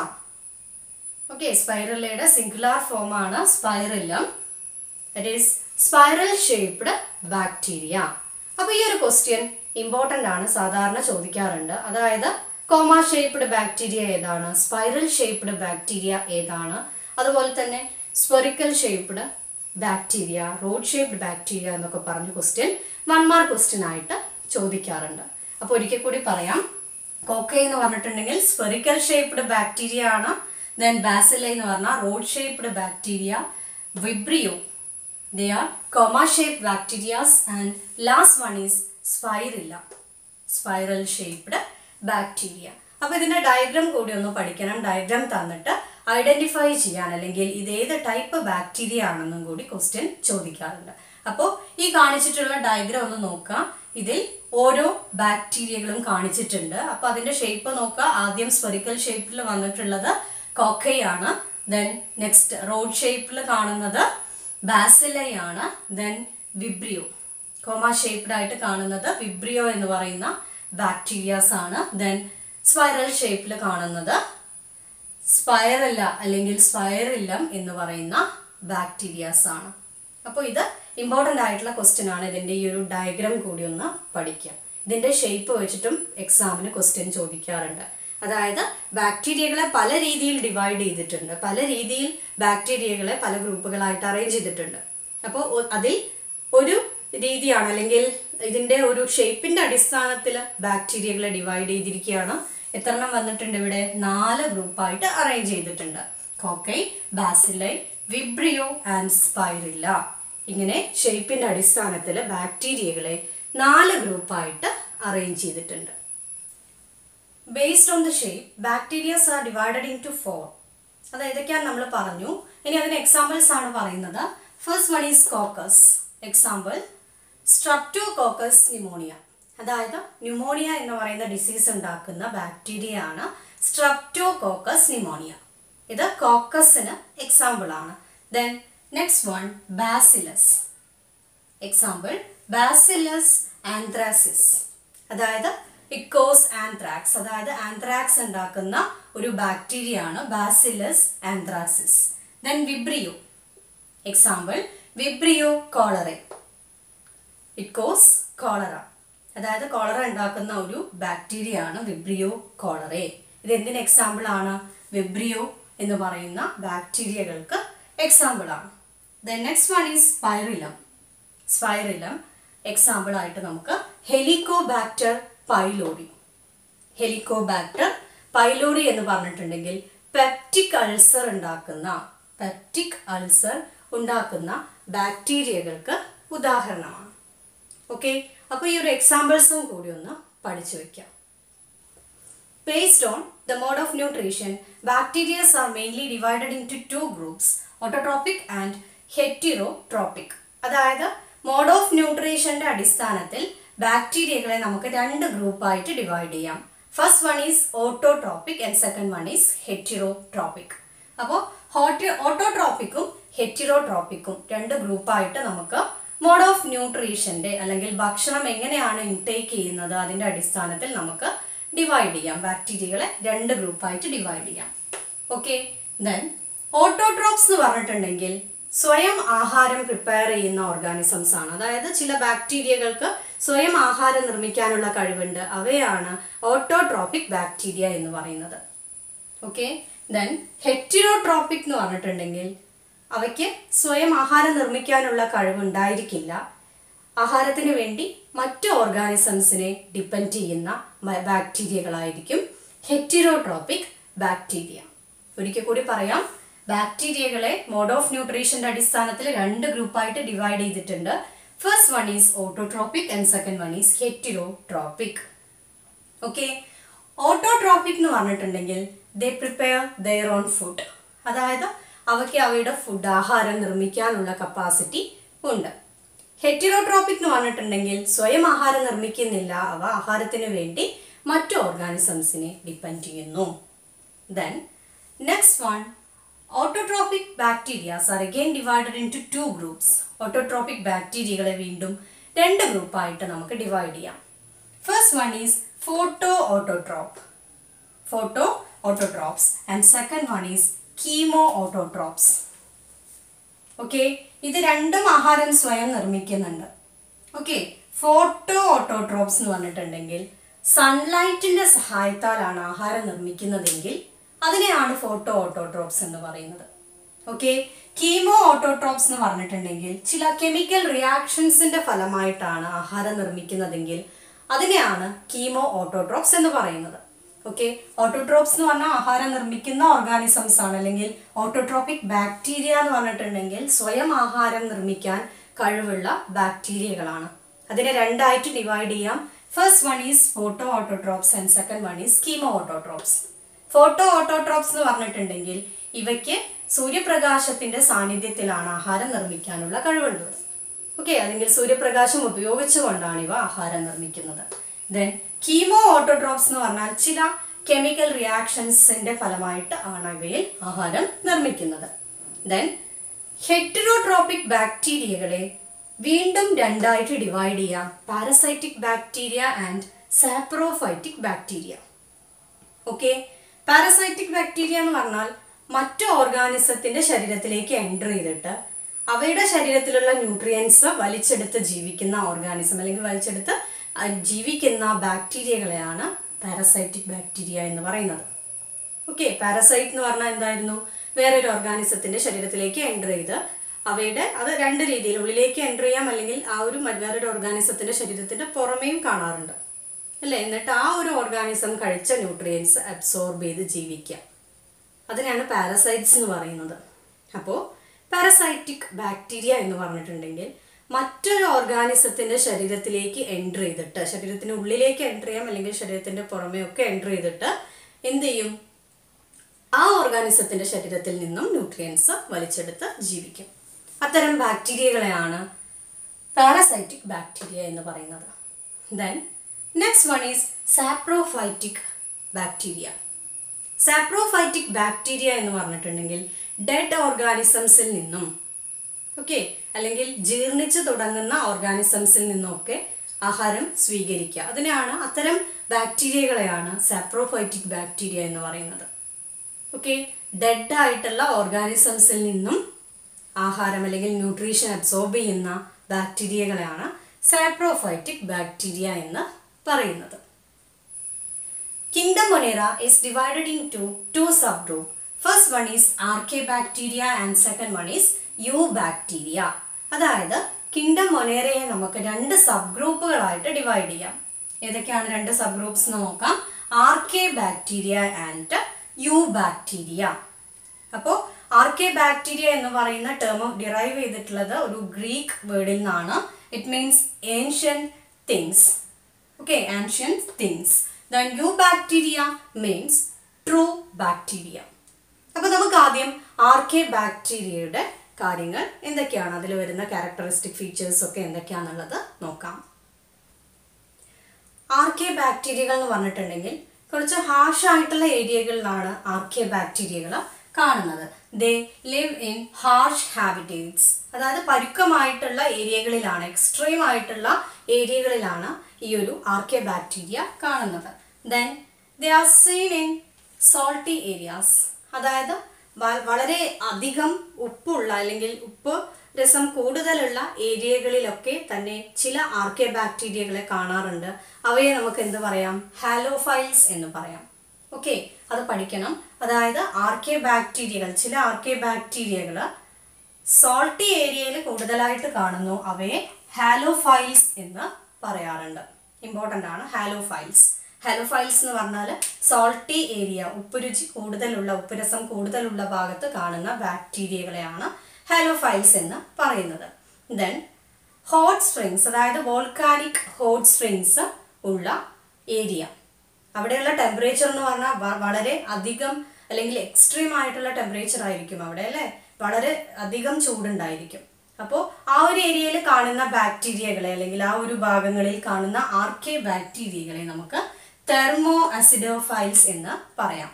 Okay, Spirillയുടെ singular form ആണ് Spirillum. That is spiral-shaped bacteria. അപ്പോൾ ഈ ഒരു ക്വസ്റ്റ്യൻ ഇമ്പോർട്ടൻ്റ് ആണ്, സാധാരണ ചോദിക്കാറുണ്ട്. അതായത് കോമ ഷേപ്ഡ് ബാക്ടീരിയ ഏതാണ്, സ്പൈറൽ ഷേപ്ഡ് ബാക്ടീരിയ ഏതാണ്, അതുപോലെ തന്നെ spherical shaped bacteria, rod shaped bacteria എന്നൊക്കെ പറഞ്ഞ ക്വസ്റ്റ്യൻ 1 മാർക്ക് ക്വസ്റ്റ്യൻ ആയിട്ട് ചോദിക്കാറുണ്ട്. അപ്പോൾ ഒരിക്കൽ കൂടി പറയാം. കോക്കൈ എന്ന് പറഞ്ഞിട്ടുണ്ടെങ്കിൽ സ്പെറിക്കൽ ഷേപ്ഡ് ബാക്ടീരിയ ആണ്. ദെൻ ബാസിലൈ എന്ന് പറഞ്ഞാൽ rod shaped bacteria. Vibrio, they are comma shaped bacteria. And last one is Spirilla, spiral shaped bacteria. അപ്പോൾ ഇതിന്റെ ഡയഗ്രാം കൂടി ഒന്ന് പഠിക്കണം. ഡയഗ്രാം തന്നിട്ട് ഐഡന്റിഫൈ ചെയ്യാൻ അല്ലെങ്കിൽ ഇത് ഏത് ടൈപ്പ് ബാക്ടീരിയ ആണെന്നും കൂടി ക്വസ്റ്റ്യൻ ചോദിക്കാറുണ്ട്. അപ്പോൾ ഈ കാണിച്ചിട്ടുള്ള ഡയഗ്രാം ഒന്ന് നോക്കാം. ഇതിൽ ഓരോ ബാക്ടീരിയകളും കാണിച്ചിട്ടുണ്ട്. അപ്പോൾ അതിന്റെ ഷേപ്പ് നോക്കുക. ആദ്യം സ്പെറിക്കൽ ഷേപ്പിൽ വന്നിട്ടുള്ളത് കോക്കൈ ആണ്. ദെൻ നെക്സ്റ്റ് റോഡ് ഷേപ്പിൽ കാണുന്നത് ബാസിലൈ ആണ്. ദെൻ വിബ്രിയോ, കോമ ഷേപ്ഡ് ആയിട്ട് കാണുന്നത് വിബ്രിയോ എന്ന് പറയുന്ന ബാക്ടീരിയാസ് ആണ്. ദെൻ സ്പൈറൽ ഷേപ്പിൽ കാണുന്നത് സ്പൈറല്ല അല്ലെങ്കിൽ സ്പൈറില്ലം എന്ന് പറയുന്ന ബാക്ടീരിയാസ് ആണ്. അപ്പോൾ ഇത് ഇമ്പോർട്ടൻ്റ് ആയിട്ടുള്ള ക്വസ്റ്റ്യൻ ആണ്. ഇതിൻ്റെ ഈ ഒരു ഡയഗ്രാം കൂടി ഒന്ന് പഠിക്കുക. ഇതിൻ്റെ ഷേപ്പ് വെച്ചിട്ടും എക്സാമിന് ക്വസ്റ്റ്യൻ ചോദിക്കാറുണ്ട്. അതായത് ബാക്ടീരിയകളെ പല രീതിയിൽ ഡിവൈഡ് ചെയ്തിട്ടുണ്ട്, പല രീതിയിൽ ബാക്ടീരിയകളെ പല ഗ്രൂപ്പുകളായിട്ട് അറേഞ്ച് ചെയ്തിട്ടുണ്ട്. അപ്പോൾ അതിൽ ഒരു രീതിയാണ് അല്ലെങ്കിൽ ഇതിൻ്റെ ഒരു ഷേപ്പിൻ്റെ അടിസ്ഥാനത്തിൽ ബാക്ടീരിയകളെ ഡിവൈഡ് ചെയ്തിരിക്കുകയാണ്. എത്രണ്ണം വന്നിട്ടുണ്ട് ഇവിടെ? 4 ഗ്രൂപ്പായിട്ട് അറേഞ്ച് ചെയ്തിട്ടുണ്ട്. Cocci, bacilli, Vibrio and Spirilla. ഇങ്ങനെ ഷേപ്പിന്റെ അടിസ്ഥാനത്തിൽ ബാക്ടീരിയകളെ 4 ഗ്രൂപ്പായിട്ട് അറേഞ്ച് ചെയ്തിട്ടുണ്ട്. Based on the shape bacterias are divided into 4. അത് ഏതൊക്കെയാണെന്ന് നമ്മൾ പറഞ്ഞു. ഇനി അതിന് എക്സാമ്പിൾസ് ആണ് പറയുന്നത്. First one is coccus. Example Streptococcus pneumoniae. അതായത് ന്യൂമോണിയ എന്ന് പറയുന്ന ഡിസീസ് ഉണ്ടാക്കുന്ന ബാക്ടീരിയ ആണ് സ്ട്രെപ്റ്റോകോക്കസ് ന്യൂമോണിയ. ഇത് കോക്കസിന് എക്സാമ്പിൾ ആണ്. Then next one Bacillus. Example Bacillus anthracis. അതായത് ഇക്കോസ് ആന്ത്രാക്സ്. അതായത് ആന്ത്രാക്സ് ഉണ്ടാക്കുന്ന ഒരു ബാക്ടീരിയ ആണ് Bacillus anthracis. Then Vibrio. Example Vibrio cholerae. ഇക്കോസ് കോളറ. അതായത് കോളറ ഉണ്ടാക്കുന്ന ഒരു ബാക്ടീരിയ ആണ് വിബ്രിയോ കോളറെ. ഇത് എന്തിന് എക്സാമ്പിൾ ആണ്? വിബ്രിയോ എന്ന് പറയുന്ന ബാക്ടീരിയകൾക്ക് എക്സാമ്പിൾ ആണ്. Then next one is spirillum. Spirillum example ആയിട്ട് നമുക്ക് ഹെലിക്കോബാക്ടർ പൈലോറി. ഹെലിക്കോബാക്ടർ പൈലോറി എന്ന് പറഞ്ഞിട്ടുണ്ടെങ്കിൽ പെപ്റ്റിക് അൾസർ ഉണ്ടാക്കുന്ന ബാക്ടീരിയകൾക്ക് ഉദാഹരണമാണ്. ഓക്കെ, അപ്പോൾ ഈ ഒരു എക്സാമ്പിൾസും കൂടി ഒന്ന് പഠിച്ചു വയ്ക്കാം. Based on the mode of nutrition, bacteria are mainly divided into 2 groups, autotrophic and heterotrophic. അതായത് മോഡ് ഓഫ് ന്യൂട്രീഷന്റെ അടിസ്ഥാനത്തിൽ ബാക്ടീരിയകളെ നമുക്ക് 2 ഗ്രൂപ്പായിട്ട് ഡിവൈഡ് ചെയ്യാം. First one is autotrophic and second one is heterotrophic. അപ്പോൾ ഓട്ടോട്രോപ്പിക്കും ഹെറ്റിറോട്രോപ്പിക്കും 2 ഗ്രൂപ്പായിട്ട് നമുക്ക് മോഡ് ഓഫ് ന്യൂട്രീഷന്റെ അല്ലെങ്കിൽ ഭക്ഷണം എങ്ങനെയാണ് ഇൻടേക്ക് ചെയ്യുന്നത് അതിന്റെ അടിസ്ഥാനത്തിൽ നമുക്ക് ഡിവൈഡ് ചെയ്യാം. ബാക്ടീരിയകളെ 2 ഗ്രൂപ്പായിട്ട് ഡിവൈഡ് ചെയ്യാം. ഓക്കെ, ദെൻ ഓട്ടോട്രോപ്സ് എന്ന് പറഞ്ഞിട്ടുണ്ടെങ്കിൽ സ്വയം ആഹാരം പ്രിപ്പയർ ചെയ്യുന്ന ഓർഗാനിസംസ് ആണ്. അതായത് ചില ബാക്ടീരിയകൾക്ക് സ്വയം ആഹാരം നിർമ്മിക്കാനുള്ള കഴിവുണ്ട്. അവയാണ് ഓട്ടോട്രോപ്പിക് ബാക്ടീരിയ എന്ന് പറയുന്നത്. ഓക്കെ, ദെൻ ഹെറ്റിറോട്രോപ്പിക് എന്ന് പറഞ്ഞിട്ടുണ്ടെങ്കിൽ അവയ്ക്ക് സ്വയം ആഹാരം നിർമ്മിക്കാനുള്ള കഴിവുണ്ടായിരിക്കില്ല. ആഹാരത്തിന് വേണ്ടി മറ്റു ഓർഗാനിസംസിനെ ഡിപ്പെൻഡ് ചെയ്യുന്ന ബാക്ടീരിയകളായിരിക്കും ഹെറ്റിറോട്രോപ്പിക് ബാക്ടീരിയ. ഒരിക്കൽ കൂടി പറയാം, ബാക്ടീരിയകളെ മോഡ് ഓഫ് ന്യൂട്രീഷന്റെ അടിസ്ഥാനത്തിൽ 2 ഗ്രൂപ്പായിട്ട് ഡിവൈഡ് ചെയ്തിട്ടുണ്ട്. First one is autotrophic and second one is heterotrophic. Okay, autotrophic എന്ന് പറഞ്ഞിട്ടുണ്ടെങ്കിൽ they prepare their own food. അതായത് അവയ്ക്ക് അവയുടെ ഫുഡ് ആഹാരം നിർമ്മിക്കാനുള്ള കപ്പാസിറ്റി ഉണ്ട്. ഹെറ്റിറോട്രോപ്പിക് എന്ന് പറഞ്ഞിട്ടുണ്ടെങ്കിൽ സ്വയം ആഹാരം നിർമ്മിക്കുന്നില്ല. അവ ആഹാരത്തിന് വേണ്ടി മറ്റു ഓർഗാനിസംസിനെ ഡിപ്പെൻഡ് ചെയ്യുന്നു. Then next one autotrophic bacterias are again divided into 2 groups. ഓട്ടോട്രോപ്പിക് ബാക്ടീരിയകളെ വീണ്ടും 2 ഗ്രൂപ്പായിട്ട് നമുക്ക് ഡിവൈഡ് ചെയ്യാം. First one is photo autotrophs and second one is chemo autotrophs. Okay, ഇത് 2ഉം ആഹാരം സ്വയം നിർമ്മിക്കുന്നുണ്ട്. ഓക്കെ, ഫോട്ടോ ഓട്ടോട്രോപ്സ് എന്ന് പറഞ്ഞിട്ടുണ്ടെങ്കിൽ സൺലൈറ്റിന്റെ സഹായത്താലാണ് ആഹാരം നിർമ്മിക്കുന്നതെങ്കിൽ അതിനെയാണ് ഫോട്ടോ ഓട്ടോട്രോപ്സ് എന്ന് പറയുന്നത്. ഓക്കെ, കീമോ ഓട്ടോട്രോപ്സ് എന്ന് പറഞ്ഞിട്ടുണ്ടെങ്കിൽ ചില കെമിക്കൽ റിയാക്ഷൻസിന്റെ ഫലമായിട്ടാണ് ആഹാരം നിർമ്മിക്കുന്നതെങ്കിൽ അതിനെയാണ് കീമോ ഓട്ടോട്രോപ്സ് എന്ന് പറയുന്നത്. ഓക്കെ, ഓട്ടോട്രോപ്സ് എന്ന് പറഞ്ഞാൽ ആഹാരം നിർമ്മിക്കുന്ന ഓർഗാനിസംസ് ആണ്. അല്ലെങ്കിൽ ഓട്ടോട്രോപ്പിക് ബാക്ടീരിയ എന്ന് പറഞ്ഞിട്ടുണ്ടെങ്കിൽ സ്വയം ആഹാരം നിർമ്മിക്കാൻ കഴിവുള്ള ബാക്ടീരിയകളാണ്. അതിനെ 2ആയിട്ട് ഡിവൈഡ് ചെയ്യാം. First one is photo autotrophs and second one is chemo autotrophs. Photo autotrophs എന്ന് പറഞ്ഞിട്ടുണ്ടെങ്കിൽ ഇവയ്ക്ക് സൂര്യപ്രകാശത്തിന്റെ സാന്നിധ്യത്തിലാണ് ആഹാരം നിർമ്മിക്കാനുള്ള കഴിവുള്ളത്. ഓക്കെ, അല്ലെങ്കിൽ സൂര്യപ്രകാശം ഉപയോഗിച്ചുകൊണ്ടാണ് ഇവ ആഹാരം നിർമ്മിക്കുന്നത്. ദെൻ കീമോ ഓട്ടോട്രോപ്സ് എന്ന് പറഞ്ഞാൽ ചില കെമിക്കൽ റിയാക്ഷൻസിന്റെ ഫലമായിട്ട് ആണ് ഇവയിൽ ആഹാരം നിർമ്മിക്കുന്നത്. ദെൻ ഹെറ്റിറോട്രോപ്പിക് ബാക്ടീരിയകളെ വീണ്ടും 2ആയിട്ട് ഡിവൈഡ് ചെയ്യാം. Parasitic bacteria and saprophytic bacteria. Okay, parasitic bacteria എന്ന് പറഞ്ഞാൽ മറ്റു ഓർഗാനിസത്തിന്റെ ശരീരത്തിലേക്ക് എൻ്റർ ചെയ്തിട്ട് അവയുടെ ശരീരത്തിലുള്ള ന്യൂട്രിയൻസ് വലിച്ചെടുത്ത് ജീവിക്കുന്ന ഓർഗാനിസം അല്ലെങ്കിൽ വലിച്ചെടുത്ത് ജീവിക്കുന്ന ബാക്ടീരിയകളെയാണ് പാരസൈറ്റിക് ബാക്ടീരിയ എന്ന് പറയുന്നത്. ഓക്കെ, പാരസൈറ്റ് എന്ന് പറഞ്ഞാൽ എന്തായിരുന്നു? വേറൊരു ഓർഗാനിസത്തിന്റെ ശരീരത്തിലേക്ക് എൻ്റർ ചെയ്ത് അവയുടെ അത് 2 രീതിയിൽ ഉള്ളിലേക്ക് എൻ്റർ ചെയ്യാം, അല്ലെങ്കിൽ ആ ഒരു വേറൊരു ഓർഗാനിസത്തിന്റെ ശരീരത്തിന്റെ പുറമേയും കാണാറുണ്ട് അല്ലേ. എന്നിട്ട് ആ ഒരു ഓർഗാനിസം കഴിച്ച ന്യൂട്രിയൻസ് അബ്സോർബ് ചെയ്ത് ജീവിക്കുക. അതിനാണ് പാരസൈറ്റ്സ് എന്ന് പറയുന്നത്. അപ്പോൾ പാരസൈറ്റിക് ബാക്ടീരിയ എന്ന് പറഞ്ഞിട്ടുണ്ടെങ്കിൽ മറ്റൊരു ഓർഗാനിസത്തിന്റെ ശരീരത്തിലേക്ക് എൻ്റർ ചെയ്തിട്ട്, ശരീരത്തിന് ഉള്ളിലേക്ക് എൻ്റർ ചെയ്യാം അല്ലെങ്കിൽ ശരീരത്തിന്റെ പുറമേ ഒക്കെ എൻ്റർ ചെയ്തിട്ട് എന്ത് ചെയ്യും, ആ ഓർഗാനിസത്തിന്റെ ശരീരത്തിൽ നിന്നും ന്യൂട്രിയൻസ് വലിച്ചെടുത്ത് ജീവിക്കും. അത്തരം ബാക്ടീരിയകളെയാണ് പാരസൈറ്റിക് ബാക്ടീരിയ എന്ന് പറയുന്നത്. Then next one is saprophytic bacteria. Saprophytic bacteria എന്ന് പറഞ്ഞിട്ടുണ്ടെങ്കിൽ ഡെഡ് ഓർഗാനിസംസിൽ നിന്നും അല്ലെങ്കിൽ ജീർണിച്ചു തുടങ്ങുന്ന ഓർഗാനിസംസിൽ നിന്നൊക്കെ ആഹാരം സ്വീകരിക്കുക. അത്തരം ബാക്ടീരിയകളെയാണ് സാപ്രോഫൈറ്റിക് ബാക്ടീരിയ എന്ന് പറയുന്നത്. ഡെഡ് ആയിട്ടുള്ള ഓർഗാനിസംസിൽ നിന്നും ആഹാരം അല്ലെങ്കിൽ ന്യൂട്രീഷൻ അബ്സോർബ് ചെയ്യുന്ന ബാക്ടീരിയകളെയാണ് സാപ്രോഫൈറ്റിക് ബാക്ടീരിയ എന്ന് പറയുന്നത്. Kingdom Monera is divided into two subgroups. First one is Archaebacteria and second one is Eubacteria. അതായത് കിങ്ഡം മൊനേറയെ നമുക്ക് രണ്ട് സബ് ഗ്രൂപ്പുകളായിട്ട് ഡിവൈഡ് ചെയ്യാം. ഏതൊക്കെയാണ് രണ്ട് സബ് ഗ്രൂപ്പ്സ് എന്ന് നോക്കാം. Archaebacteria and eubacteria. അപ്പോൾ ആർക്കേബാക്ടീരിയ എന്ന് പറയുന്ന ടേം ഡിറൈവ് ചെയ്തിട്ടുള്ളത് ഒരു ഗ്രീക്ക് വേർഡിൽ നിന്നാണ്. It means ancient things. ancient things. Then Eubacteria means true bacteria. അപ്പോൾ നമുക്ക് ആദ്യം ആർക്കേബാക്ടീരിയയുടെ കാര്യങ്ങൾ എന്തൊക്കെയാണ്, അതിൽ വരുന്ന ക്യാരക്ടറിസ്റ്റിക് ഫീച്ചേഴ്സ് ഒക്കെ എന്തൊക്കെയാണെന്നുള്ളത് നോക്കാം. ആർക്കേബാക്ടീരിയകൾ എന്ന് പറഞ്ഞിട്ടുണ്ടെങ്കിൽ കുറച്ച് ഹാർഷായിട്ടുള്ള ഏരിയകളിലാണ് ആർക്കേബാക്ടീരിയകൾ കാണുന്നത്. They live in harsh habitats. അതായത് പരുക്കമായിട്ടുള്ള ഏരിയകളിലാണ്, എക്സ്ട്രീം ആയിട്ടുള്ള ഏരിയകളിലാണ് ഈ ഒരു ആർക്കേബാക്ടീരിയ കാണുന്നത്. Then they are seen in salty areas. അതായത് വളരെ അധികം ഉപ്പുള്ള അല്ലെങ്കിൽ ഉപ്പ് രസം കൂടുതലുള്ള ഏരിയകളിലൊക്കെ തന്നെ ചില ആർക്കേബാക്ടീരിയകളെ കാണാറുണ്ട്. അവയെ നമുക്ക് എന്ത് പറയാം, ഹാലോഫൈൽസ് എന്ന് പറയാം. അത് പഠിക്കണം. അതായത് ആർക്കേബാക്ടീരിയകൾ, ചില ആർക്കേബാക്ടീരിയകൾ സോൾട്ടി ഏരിയയിൽ കൂടുതലായിട്ട് കാണുന്നു, അവയെ ഹാലോഫൈൽസ് എന്ന് പറയാറുണ്ട്. ഇമ്പോർട്ടൻ്റ് ആണ് ഹാലോഫൈൽസ്. ഹാലോഫൈൽസ് എന്ന് പറഞ്ഞാൽ സോൾട്ടി ഏരിയ, ഉപ്പുരുചി കൂടുതലുള്ള, ഉപ്പുരസം കൂടുതലുള്ള ഭാഗത്ത് കാണുന്ന ബാക്ടീരിയകളെയാണ് ഹാലോഫൈൽസ് എന്ന് പറയുന്നത്. ദെൻ ഹോട്ട് സ്പ്രിങ്സ്, അതായത് വോൾക്കാനിക് ഹോട്ട് സ്പ്രിങ്സ് ഉള്ള ഏരിയ, അവിടെയുള്ള ടെമ്പറേച്ചർ എന്ന് പറഞ്ഞാൽ വളരെ അധികം അല്ലെങ്കിൽ എക്സ്ട്രീം ആയിട്ടുള്ള ടെമ്പറേച്ചർ ആയിരിക്കും അവിടെ, അല്ലേ? വളരെ അധികം ചൂടുണ്ടായിരിക്കും. അപ്പോൾ ആ ഒരു ഏരിയയിൽ കാണുന്ന ബാക്ടീരിയകളെ അല്ലെങ്കിൽ ആ ഒരു ഭാഗങ്ങളിൽ കാണുന്ന ആർക്കേബാക്ടീരിയകളെ നമുക്ക് തെർമോ അസിഡോഫൈൽസ് എന്ന് പറയാം.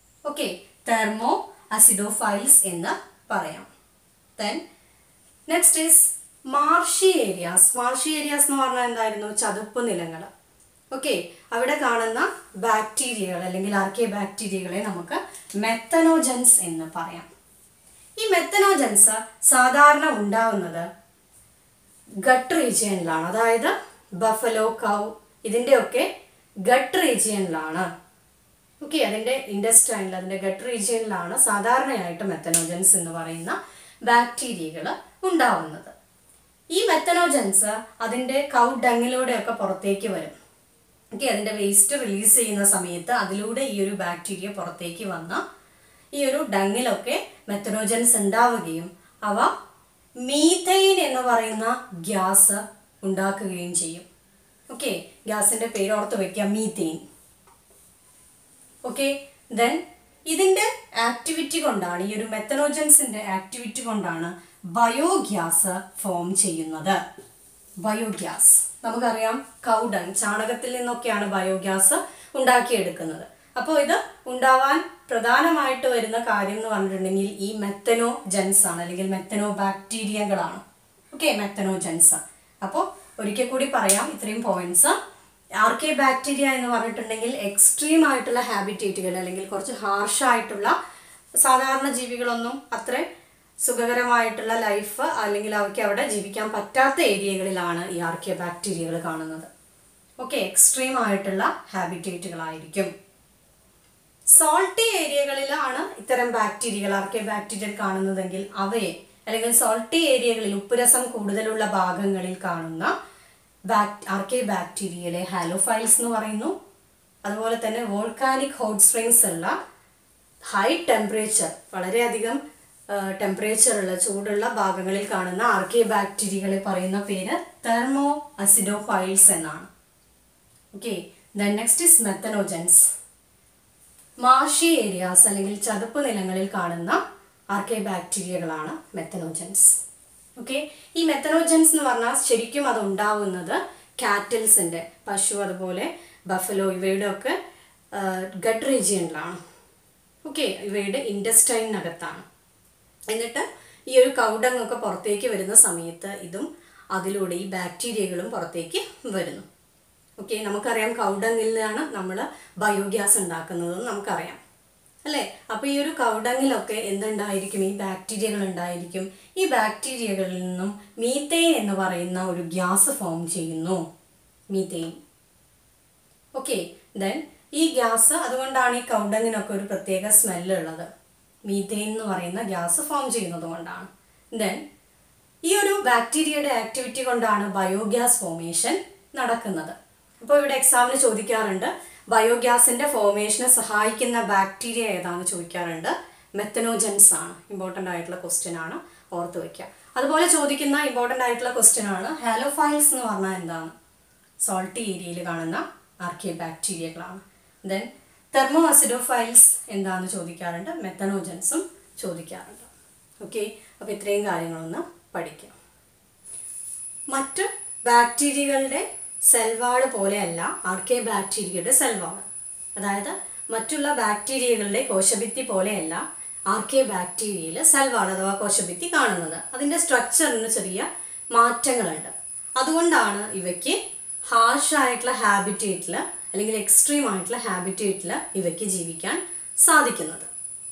തെർമോ അസിഡോഫൈൽസ് എന്ന് പറയാം. Then next is marshy areas. Marshy areas എന്ന് പറഞ്ഞാൽ എന്തായിരുന്നു, ചതുപ്പ് നിലങ്ങൾ. അവിടെ കാണുന്ന ബാക്ടീരിയകൾ അല്ലെങ്കിൽ ആർക്കേബാക്ടീരിയകളെ നമുക്ക് മെത്തനോജൻസ് എന്ന് പറയാം. ഈ മെത്തനോജൻസ് സാധാരണ ഉണ്ടാവുന്നത് ഗട്ട് റീജിയനിലാണ്. അതായത് ബഫലോ, കൗ ഇതിൻ്റെയൊക്കെ ഗട്ട് റീജിയനിലാണ്. അതിൻ്റെ ഇൻഡസ്റ്റൈനിൽ, അതിൻ്റെ ഗട്ട് റീജിയനിലാണ് സാധാരണയായിട്ട് മെത്തനോജൻസ് എന്ന് പറയുന്ന ബാക്ടീരിയകൾ ഉണ്ടാവുന്നത്. ഈ മെത്തനോജൻസ് അതിൻ്റെ കൗ ഡങ്ങിലൂടെയൊക്കെ പുറത്തേക്ക് വരും. അതിൻ്റെ വേസ്റ്റ് റിലീസ് ചെയ്യുന്ന സമയത്ത് അതിലൂടെ ഈ ഒരു ബാക്ടീരിയ പുറത്തേക്ക് വന്ന ഈ ഒരു ഡങ്ങിലൊക്കെ മെത്തനോജൻസ് ഉണ്ടാവുകയും അവ മീഥൈൻ എന്ന് പറയുന്ന ഗ്യാസ് ഉണ്ടാക്കുകയും ചെയ്യും. ഗ്യാസിൻ്റെ പേര് ഓർത്ത് വയ്ക്കുക, മീഥൈൻ. ദെൻ ഇതിൻ്റെ ആക്ടിവിറ്റി കൊണ്ടാണ്, ഈ ഒരു മെത്തനോജൻസിൻ്റെ ആക്ടിവിറ്റി കൊണ്ടാണ് ബയോഗ്യാസ് ഫോം ചെയ്യുന്നത്. ബയോഗ്യാസ് നമുക്കറിയാം, കൗ ഡങ്, ചാണകത്തിൽ നിന്നൊക്കെയാണ് ബയോഗ്യാസ് ഉണ്ടാക്കിയെടുക്കുന്നത്. അപ്പോൾ ഇത് ഉണ്ടാവാൻ പ്രധാനമായിട്ട് വരുന്ന കാര്യം എന്ന് പറഞ്ഞിട്ടുണ്ടെങ്കിൽ ഈ മെത്തനോജൻസ് ആണ്, അല്ലെങ്കിൽ മെത്തനോ ബാക്ടീരിയകളാണ്. മെത്തനോജൻസ്. അപ്പോൾ ഒരിക്കൽ കൂടി പറയാം ഇത്രയും പോയിന്റ്സ്. ആർക്കേബാക്ടീരിയ എന്ന് പറഞ്ഞിട്ടുണ്ടെങ്കിൽ എക്സ്ട്രീം ആയിട്ടുള്ള ഹാബിറ്റേറ്റുകൾ അല്ലെങ്കിൽ കുറച്ച് ഹാർഷായിട്ടുള്ള, സാധാരണ ജീവികളൊന്നും അത്ര സുഖകരമായിട്ടുള്ള ലൈഫ് അല്ലെങ്കിൽ അവയ്ക്ക് അവിടെ ജീവിക്കാൻ പറ്റാത്ത ഏരിയകളിലാണ് ഈ ആർക്കേബാക്ടീരിയകൾ കാണുന്നത്. എക്സ്ട്രീം ആയിട്ടുള്ള ഹാബിറ്റേറ്റുകളായിരിക്കും. സോൾട്ടി ഏരിയകളിലാണ് ഇത്തരം ബാക്ടീരിയകൾ, ആർക്കേബാക്ടീരിയൽ കാണുന്നതെങ്കിൽ അവയെ, അല്ലെങ്കിൽ സോൾട്ടി ഏരിയകളിൽ ഉപ്പുരസം കൂടുതലുള്ള ഭാഗങ്ങളിൽ കാണുന്ന ആർക്കേബാക്ടീരിയയിലെ ഹാലോഫൈൽസ് എന്ന് പറയുന്നു. അതുപോലെ തന്നെ വോൾക്കാനിക് ഹോട്ട് സ്പ്രിങ്സ് ഉള്ള ഹൈ ടെമ്പറേച്ചർ, വളരെയധികം ടെമ്പറേച്ചറുള്ള ചൂടുള്ള ഭാഗങ്ങളിൽ കാണുന്ന ആർക്കിയ ബാക്ടീരിയകളെ പറയുന്ന പേര് തെർമോ അസിഡോഫൈൽസ് എന്നാണ്. Okay, then next is methanogens. Marshy areas അല്ലെങ്കിൽ ചതുപ്പ് നിലങ്ങളിൽ കാണുന്ന ആർക്കിയ ബാക്ടീരിയകളാണ് മെത്തനോജൻസ്. ഓക്കെ, ഈ മെത്തനോജൻസ് എന്ന് പറഞ്ഞാൽ ശരിക്കും അത് ഉണ്ടാവുന്നത് കാറ്റിൽസിൻ്റെ, പശു അതുപോലെ ബഫലോ ഇവയുടെ ഒക്കെ ഗട്ട് റീജിയനിലാണ്. ഓക്കെ, ഇവയുടെ ഇൻഡസ്റ്റൈനകത്താണ്. എന്നിട്ട് ഈ ഒരു കൗഡങ്ങൊക്കെ പുറത്തേക്ക് വരുന്ന സമയത്ത് ഇതും അതിലൂടെ ഈ ബാക്ടീരിയകളും പുറത്തേക്ക് വരുന്നു. ഓക്കെ, നമുക്കറിയാം കൗഡങ്ങിൽ നിന്നാണ് നമ്മൾ ബയോഗ്യാസ് ഉണ്ടാക്കുന്നതെന്ന് നമുക്കറിയാം അല്ലേ. അപ്പോൾ ഈ ഒരു കൗഡങ്ങിലൊക്കെ എന്തുണ്ടായിരിക്കും, ഈ ബാക്ടീരിയകൾ ഉണ്ടായിരിക്കും. ഈ ബാക്ടീരിയകളിൽ നിന്നും മീത്തേൻ എന്ന് പറയുന്ന ഒരു ഗ്യാസ് ഫോം ചെയ്യുന്നു, മീത്തേൻ. ഓക്കെ, ദെൻ ഈ ഗ്യാസ്, അതുകൊണ്ടാണ് ഈ കൗഡങ്ങിനൊക്കെ ഒരു പ്രത്യേക സ്മെല്ലുള്ളത്, മീത്തേൻ എന്ന് പറയുന്ന ഗ്യാസ് ഫോം ചെയ്യുന്നത് കൊണ്ടാണ്. ദെൻ ഈ ഒരു ബാക്ടീരിയയുടെ ആക്ടിവിറ്റി കൊണ്ടാണ് ബയോഗ്യാസ് ഫോർമേഷൻ നടക്കുന്നത്. അപ്പോൾ ഇവിടെ എക്സാമിന് ചോദിക്കാറുണ്ട്, ബയോഗ്യാസിൻ്റെ ഫോർമേഷനെ സഹായിക്കുന്ന ബാക്ടീരിയ ഏതാണെന്ന് ചോദിക്കാറുണ്ട്. മെത്തനോജൻസ് ആണ്. ഇമ്പോർട്ടൻ്റ് ആയിട്ടുള്ള ക്വസ്റ്റ്യൻ ആണ്, ഓർത്ത് വയ്ക്കുക. അതുപോലെ ചോദിക്കുന്ന ഇമ്പോർട്ടൻ്റ് ആയിട്ടുള്ള ക്വസ്റ്റ്യൻ ആണ് ഹാലോഫൈൽസ് എന്ന് പറഞ്ഞാൽ എന്താണ്. സോൾട്ടി ഏരിയയിൽ കാണുന്ന ആർക്കിയ ബാക്ടീരിയകളാണ്. ദെൻ തെർമോ അസിഡോഫൈൽസ് എന്താണെന്ന് ചോദിക്കാറുണ്ട്, മെത്തനോജൻസും ചോദിക്കാറുണ്ട്. ഓക്കെ, അപ്പോൾ ഇത്രയും കാര്യങ്ങളൊന്ന് പഠിക്കാം. മറ്റ് ബാക്ടീരിയകളുടെ സെൽവാൾ പോലെയല്ല ആർക്കിയ ബാക്ടീരിയയുടെ സെൽവാൾ. അതായത് മറ്റുള്ള ബാക്ടീരിയകളുടെ കോശഭിത്തി പോലെയല്ല ആർക്കിയ ബാക്ടീരിയയിൽ സെൽവാൾ അഥവാ കോശഭിത്തി കാണുന്നത്. അതിൻ്റെ സ്ട്രക്ചറിന് ചെറിയ മാറ്റങ്ങളുണ്ട്. അതുകൊണ്ടാണ് ഇവയ്ക്ക് ഹാർഷായിട്ടുള്ള ഹാബിറ്റേറ്റിൽ അല്ലെങ്കിൽ എക്സ്ട്രീം ആയിട്ടുള്ള ഹാബിറ്റേറ്റിൽ ഇവയ്ക്ക് ജീവിക്കാൻ സാധിക്കുന്നത്.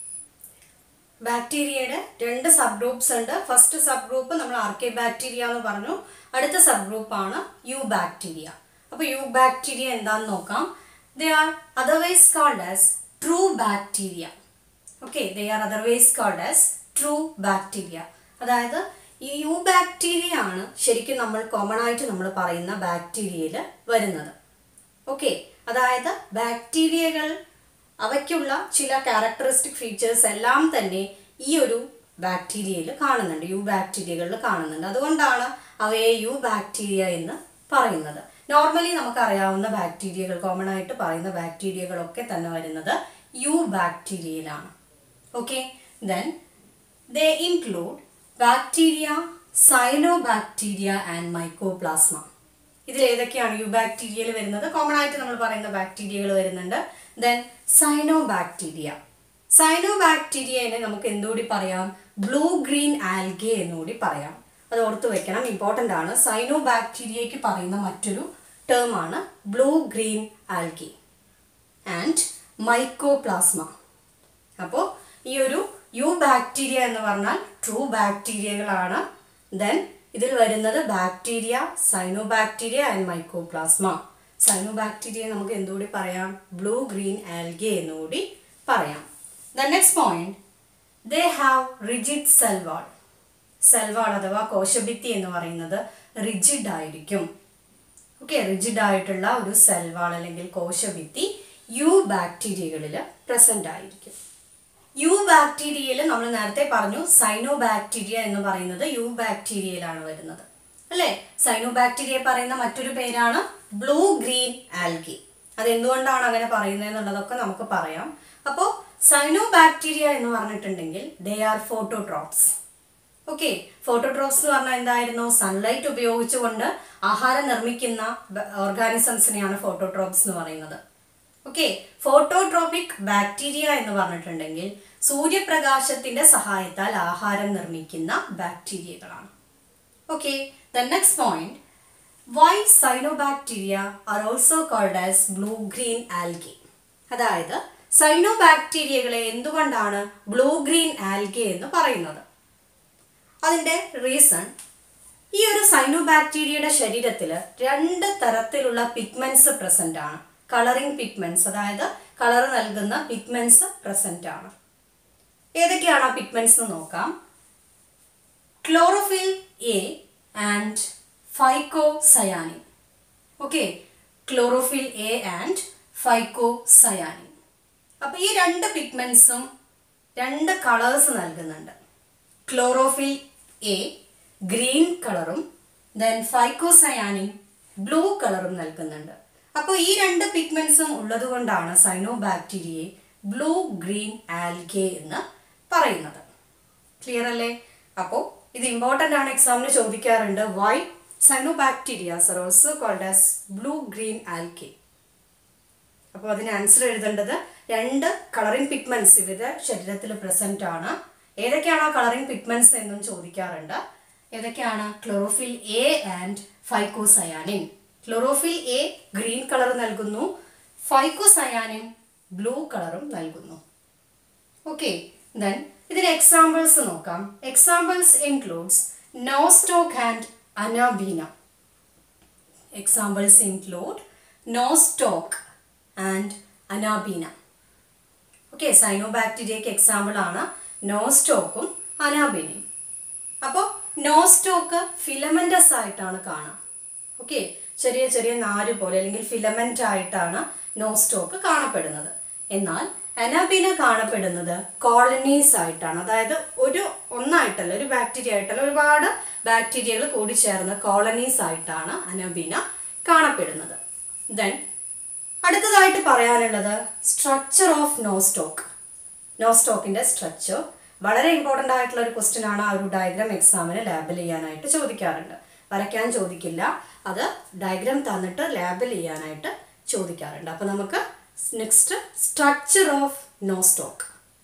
ബാക്ടീരിയയുടെ 2 സബ് ഗ്രൂപ്പ്സ് ഉണ്ട്. ഫസ്റ്റ് സബ് ഗ്രൂപ്പ് നമ്മൾ ആർക്കിയ ബാക്ടീരിയ എന്ന് പറഞ്ഞു. അടുത്ത സബ് ഗ്രൂപ്പാണ് യു ബാക്ടീരിയ. അപ്പോൾ യു ബാക്ടീരിയ എന്താണെന്ന് നോക്കാം. They are otherwise called as true bacteria. Okay, they are otherwise called as true bacteria. അതായത് ഈ യു ബാക്ടീരിയ ആണ് ശരിക്കും നമ്മൾ കോമൺ ആയിട്ട് നമ്മൾ പറയുന്ന ബാക്ടീരിയയിൽ വരുന്നത്. ഓക്കെ, അതായത് ബാക്ടീരിയകൾ അവയ്ക്കുള്ള ചില ക്യാരക്ടറിസ്റ്റിക് ഫീച്ചേഴ്സ് എല്ലാം തന്നെ ഈ ഒരു ബാക്ടീരിയയിൽ കാണുന്നുണ്ട്, യു ബാക്ടീരിയകളിൽ കാണുന്നുണ്ട്. അതുകൊണ്ടാണ് അവയെ യു ബാക്ടീരിയ എന്ന് പറയുന്നത്. നോർമലി നമുക്കറിയാവുന്ന ബാക്ടീരിയകൾ, കോമൺ ആയിട്ട് പറയുന്ന ബാക്ടീരിയകളൊക്കെ തന്നെ വരുന്നത് യു ബാക്ടീരിയയിലാണ്. Okay, then they include bacteria, cyanobacteria and mycoplasma. ഇതിൽ ഏതൊക്കെയാണ് യു ബാക്ടീരിയയിൽ വരുന്നത്? കോമൺ ആയിട്ട് നമ്മൾ പറയുന്ന ബാക്ടീരിയകൾ വരുന്നുണ്ട്. Then cyanobacteria. സൈനോബാക്ടീരിയനെ നമുക്ക് എന്തുകൂടി പറയാം? ബ്ലൂ ഗ്രീൻ ആൽഗെ എന്നുകൂടി പറയാം. അത് ഓർത്ത് വെക്കണം, ഇമ്പോർട്ടൻ്റ് ആണ്. സൈനോബാക്ടീരിയയ്ക്ക് പറയുന്ന മറ്റൊരു ടേം ആണ് blue green algae and mycoplasma. അപ്പോൾ ഈ ഒരു യു ബാക്ടീരിയ എന്ന് പറഞ്ഞാൽ ട്രൂ ബാക്ടീരിയകളാണ്. ദെൻ ഇതിൽ വരുന്നത് bacteria, cyanobacteria and mycoplasma. Cyanobacteria നമുക്ക് എന്തുകൂടി പറയാം? ബ്ലൂ ഗ്രീൻ ആൽഗെ എന്നുകൂടി പറയാം. The next point, they have rigid cell wall. Cell wall അഥവാ കോശഭിത്തി എന്ന് പറയുന്നത് റിജിഡ് ആയിരിക്കും. ഓക്കെ, റിജിഡ് ആയിട്ടുള്ള ഒരു സെൽ വാൾ അല്ലെങ്കിൽ കോശഭിത്തി യു ബാക്ടീരിയകളിൽ പ്രസന്റ് ആയിരിക്കും. യു ബാക്ടീരിയയിൽ നമ്മൾ നേരത്തെ പറഞ്ഞു സൈനോബാക്ടീരിയ എന്ന് പറയുന്നത് യു ബാക്ടീരിയയിലാണ് വരുന്നത് അല്ലേ. സൈനോബാക്ടീരിയ പറയുന്ന മറ്റൊരു പേരാണ് ബ്ലൂ ഗ്രീൻ ആൽഗെ. അതെന്തുകൊണ്ടാണ് അങ്ങനെ പറയുന്നത് എന്നുള്ളതൊക്കെ നമുക്ക് പറയാം. അപ്പോൾ സൈനോബാക്ടീരിയ എന്ന് പറഞ്ഞിട്ടുണ്ടെങ്കിൽ ദേ ആർ ഫോട്ടോട്രോപ്സ്. ഓക്കെ, ഫോട്ടോട്രോപ്സ് എന്ന് പറഞ്ഞാൽ എന്തായിരുന്നു? സൺലൈറ്റ് ഉപയോഗിച്ചുകൊണ്ട് ആഹാരം നിർമ്മിക്കുന്ന ഓർഗാനിസംസിനെയാണ് ഫോട്ടോട്രോപ്സ് എന്ന് പറയുന്നത്. ഓക്കെ, ഫോട്ടോട്രോപിക് ബാക്ടീരിയ എന്ന് പറഞ്ഞിട്ടുണ്ടെങ്കിൽ സൂര്യപ്രകാശത്തിന്റെ സഹായത്താൽ ആഹാരം നിർമ്മിക്കുന്ന ബാക്ടീരിയകളാണ്. Okay, the next point, why cyanobacteria are also called as blue green algae. അതായത് സൈനോബാക്ടീരിയകളെ എന്തുകൊണ്ടാണ് ബ്ലൂ ഗ്രീൻ ആൽഗെ എന്ന് പറയുന്നത്? അതിൻ്റെ റീസൺ, ഈ ഒരു സൈനോബാക്ടീരിയയുടെ ശരീരത്തിൽ 2 തരത്തിലുള്ള പിഗ്മെന്റ്സ് പ്രസന്റ് ആണ്. കളറിംഗ് പിഗ്മെന്റ്സ്, അതായത് കളർ നൽകുന്ന പിഗ്മെന്റ്സ് പ്രസന്റ് ആണ്. ഏതൊക്കെയാണ് ആ പിഗ്മെന്റ്സ് എന്ന് നോക്കാം. Chlorophyll a and phycocyanin. Okay, chlorophyll a and phycocyanin. അപ്പോൾ ഈ 2 പിഗ്മെന്റ്സും 2 കളേഴ്സ് നൽകുന്നുണ്ട്. ക്ലോറോഫിൽ എ ഗ്രീൻ കളറും ദെൻ ഫൈക്കോസയാനിൻ ബ്ലൂ കളറും നൽകുന്നുണ്ട്. അപ്പോൾ ഈ രണ്ട് പിഗ്മെന്റ്സും ഉള്ളത് കൊണ്ടാണ് സൈനോബാക്ടീരിയയെ ബ്ലൂ ഗ്രീൻ ആൽഗെ എന്ന് പറയുന്നത്. ക്ലിയർ അല്ലേ? അപ്പോൾ ഇത് ഇമ്പോർട്ടൻ്റ് ആണ്, എക്സാമിന് ചോദിക്കാറുണ്ട്. Why cyanobacterias are also called as blue green algae. അപ്പോൾ അതിന് ആൻസർ എഴുതേണ്ടത് രണ്ട് കളറിംഗ് പിഗ്മെന്റ്സ് ഇവരുടെ ശരീരത്തിൽ പ്രസന്റ് ആണ്. ഏതൊക്കെയാണ് ആ കളറിംഗ് പിഗ്മെന്റ്സ് എന്നും ചോദിക്കാറുണ്ട്. ഏതൊക്കെയാണ്? Chlorophyll a and phycocyanin. Chlorophyll a green colour നൽകുന്നു, ഫൈക്കോസയാനിൻ ബ്ലൂ കളറും നൽകുന്നു. ഓക്കെ, ദെൻ ഇതിന് എക്സാമ്പിൾസ് നോക്കാം. Examples includes nostoc and anabaena. Examples include nostoc and anabaena. Okay, സൈനോബാക്ടീരിയയ്ക്ക് എക്സാമ്പിൾ ആണ് നോസ്റ്റോക്കും അനാബീനയും. അപ്പോൾ നോസ്റ്റോക്ക് ഫിലമെന്റസ് ആയിട്ടാണ് കാണുക. ഓക്കെ, ചെറിയ ചെറിയ നാര് പോലെ അല്ലെങ്കിൽ ഫിലമെന്റ് ആയിട്ടാണ് നോസ്റ്റോക്ക് കാണപ്പെടുന്നത്. എന്നാൽ അനാബീന കാണപ്പെടുന്നത് കോളനീസ് ആയിട്ടാണ്. അതായത് ഒന്നായിട്ടല്ല, ഒരു ബാക്ടീരിയ ആയിട്ടല്ല, ഒരുപാട് ബാക്ടീരിയകൾ കൂടി ചേർന്ന് കോളനീസ് ആയിട്ടാണ് അനാബീന കാണപ്പെടുന്നത്. ദെൻ അടുത്തതായിട്ട് പറയാനുള്ളത് സ്ട്രക്ചർ ഓഫ് നോസ്റ്റോക്ക്. നോസ്റ്റോക്കിന്റെ സ്ട്രക്ചർ വളരെ ഇമ്പോർട്ടൻ്റ് ആയിട്ടുള്ള ഒരു ക്വസ്റ്റ്യൻ ആണ്. ആ ഒരു ഡയഗ്രാം എക്സാമിന് ലാബിൽ ചെയ്യാനായിട്ട് ചോദിക്കാറുണ്ട്. വരയ്ക്കാൻ ചോദിക്കില്ല, അത് ഡയഗ്രാം തന്നിട്ട് ലാബിൽ ചെയ്യാനായിട്ട് ചോദിക്കാറുണ്ട്. അപ്പോൾ നമുക്ക് നെക്സ്റ്റ് സ്ട്രക്ചർ ഓഫ് നോസ്റ്റോക്ക്.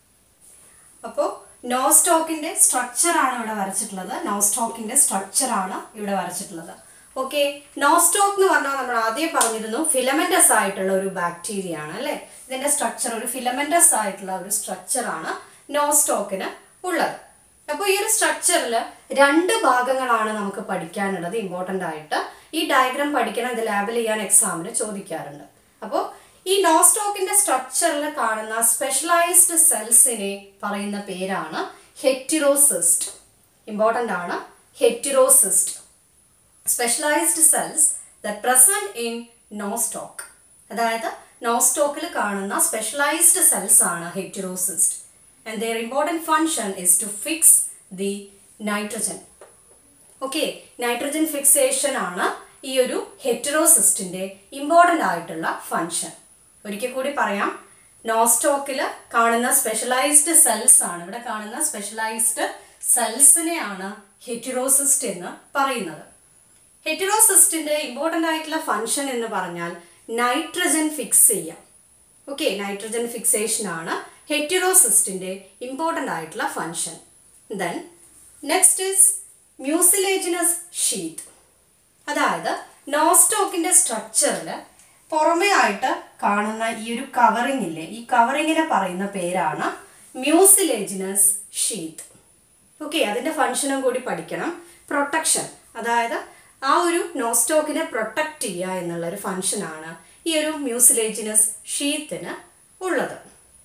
അപ്പോൾ നോസ്റ്റോക്കിന്റെ സ്ട്രക്ചർ ആണ് ഇവിടെ വരച്ചിട്ടുള്ളത്. നോസ്റ്റോക്കിന്റെ സ്ട്രക്ചർ ആണ് ഇവിടെ വരച്ചിട്ടുള്ളത്. ഓക്കെ, നോസ്റ്റോക്ക് എന്ന് പറഞ്ഞാൽ നമ്മൾ ആദ്യം പറഞ്ഞിരുന്നു ഫിലമെന്റസ് ആയിട്ടുള്ള ഒരു ബാക്ടീരിയ ആണ് അല്ലേ. ഇതിന്റെ സ്ട്രക്ചർ ഒരു ഫിലമെന്റസ് ആയിട്ടുള്ള ഒരു സ്ട്രക്ചർ ആണ് നോസ്റ്റോക്കിന് ഉള്ളത്. അപ്പോൾ ഈ ഒരു സ്ട്രക്ചറിൽ രണ്ട് ഭാഗങ്ങളാണ് നമുക്ക് പഠിക്കാനുള്ളത് ഇമ്പോർട്ടൻ്റ് ആയിട്ട്. ഈ ഡയഗ്രാം പഠിക്കണം, ഇത് ലാബിൽ ചെയ്യാൻ എക്സാമിന് ചോദിക്കാറുണ്ട്. അപ്പോൾ ഈ നോസ്റ്റോക്കിന്റെ സ്ട്രക്ചറിൽ കാണുന്ന സ്പെഷ്യലൈസ്ഡ് സെൽസിനെ പറയുന്ന പേരാണ് ഹെറ്റിറോസിസ്റ്റ്. ഇമ്പോർട്ടൻ്റ് ആണ്, heterocyst. Specialised cells that present in nostoc. അതായത് നോസ്റ്റോക്കിൽ കാണുന്ന സ്പെഷ്യലൈസ്ഡ് സെൽസ് ആണ് ഹെറ്റിറോസിസ്റ്റ്. And their important function is to fix the nitrogen. Okay, nitrogen fixation ആണ് ഈ ഒരു ഹെറ്ററോസിസ്റ്റിന്റെ ഇമ്പോർട്ടൻ്റ് ആയിട്ടുള്ള ഫംഗ്ഷൻ. ഒരിക്കൽ കൂടി പറയാം, നോസ്റ്റോക്കിൽ കാണുന്ന സ്പെഷ്യലൈസ്ഡ് സെൽസ് ആണ്, ഇവിടെ കാണുന്ന സ്പെഷ്യലൈസ്ഡ് സെൽസിനെയാണ് ഹെറ്ററോസിസ്റ്റ് എന്ന് പറയുന്നത്. ഹെറ്ററോസിസ്റ്റിന്റെ ഇമ്പോർട്ടൻ്റ് ആയിട്ടുള്ള ഫംഗ്ഷൻ എന്ന് പറഞ്ഞാൽ നൈട്രജൻ ഫിക്സ് ചെയ്യാം. ഓക്കെ, നൈട്രജൻ ഫിക്സേഷൻ ആണ് ഹെറ്ററോസിസ്റ്റിന്റെ ഇമ്പോർട്ടൻ്റ് ആയിട്ടുള്ള function. Then next is mucilaginous sheath. അതായത് നോസ്റ്റോക്കിന്റെ സ്ട്രക്ചറിൽ പുറമേ ആയിട്ട് കാണുന്ന ഈ ഒരു കവറിംഗ് ഇല്ലേ, ഈ കവറിങ്ങിനെ പറയുന്ന പേരാണ് മ്യൂസിലേജിനസ് ഷീത്ത്. ഓക്കെ, അതിന്റെ ഫംഗ്ഷനും കൂടി പഠിക്കണം. പ്രൊട്ടക്ഷൻ, അതായത് ആ ഒരു നോസ്റ്റോക്കിനെ പ്രൊട്ടക്റ്റ് ചെയ്യുക എന്നുള്ള ഒരു ഫംഗ്ഷനാണ് ഈ ഒരു മ്യൂസിലേജിനസ് ഷീത്തിന് ഉള്ളത്.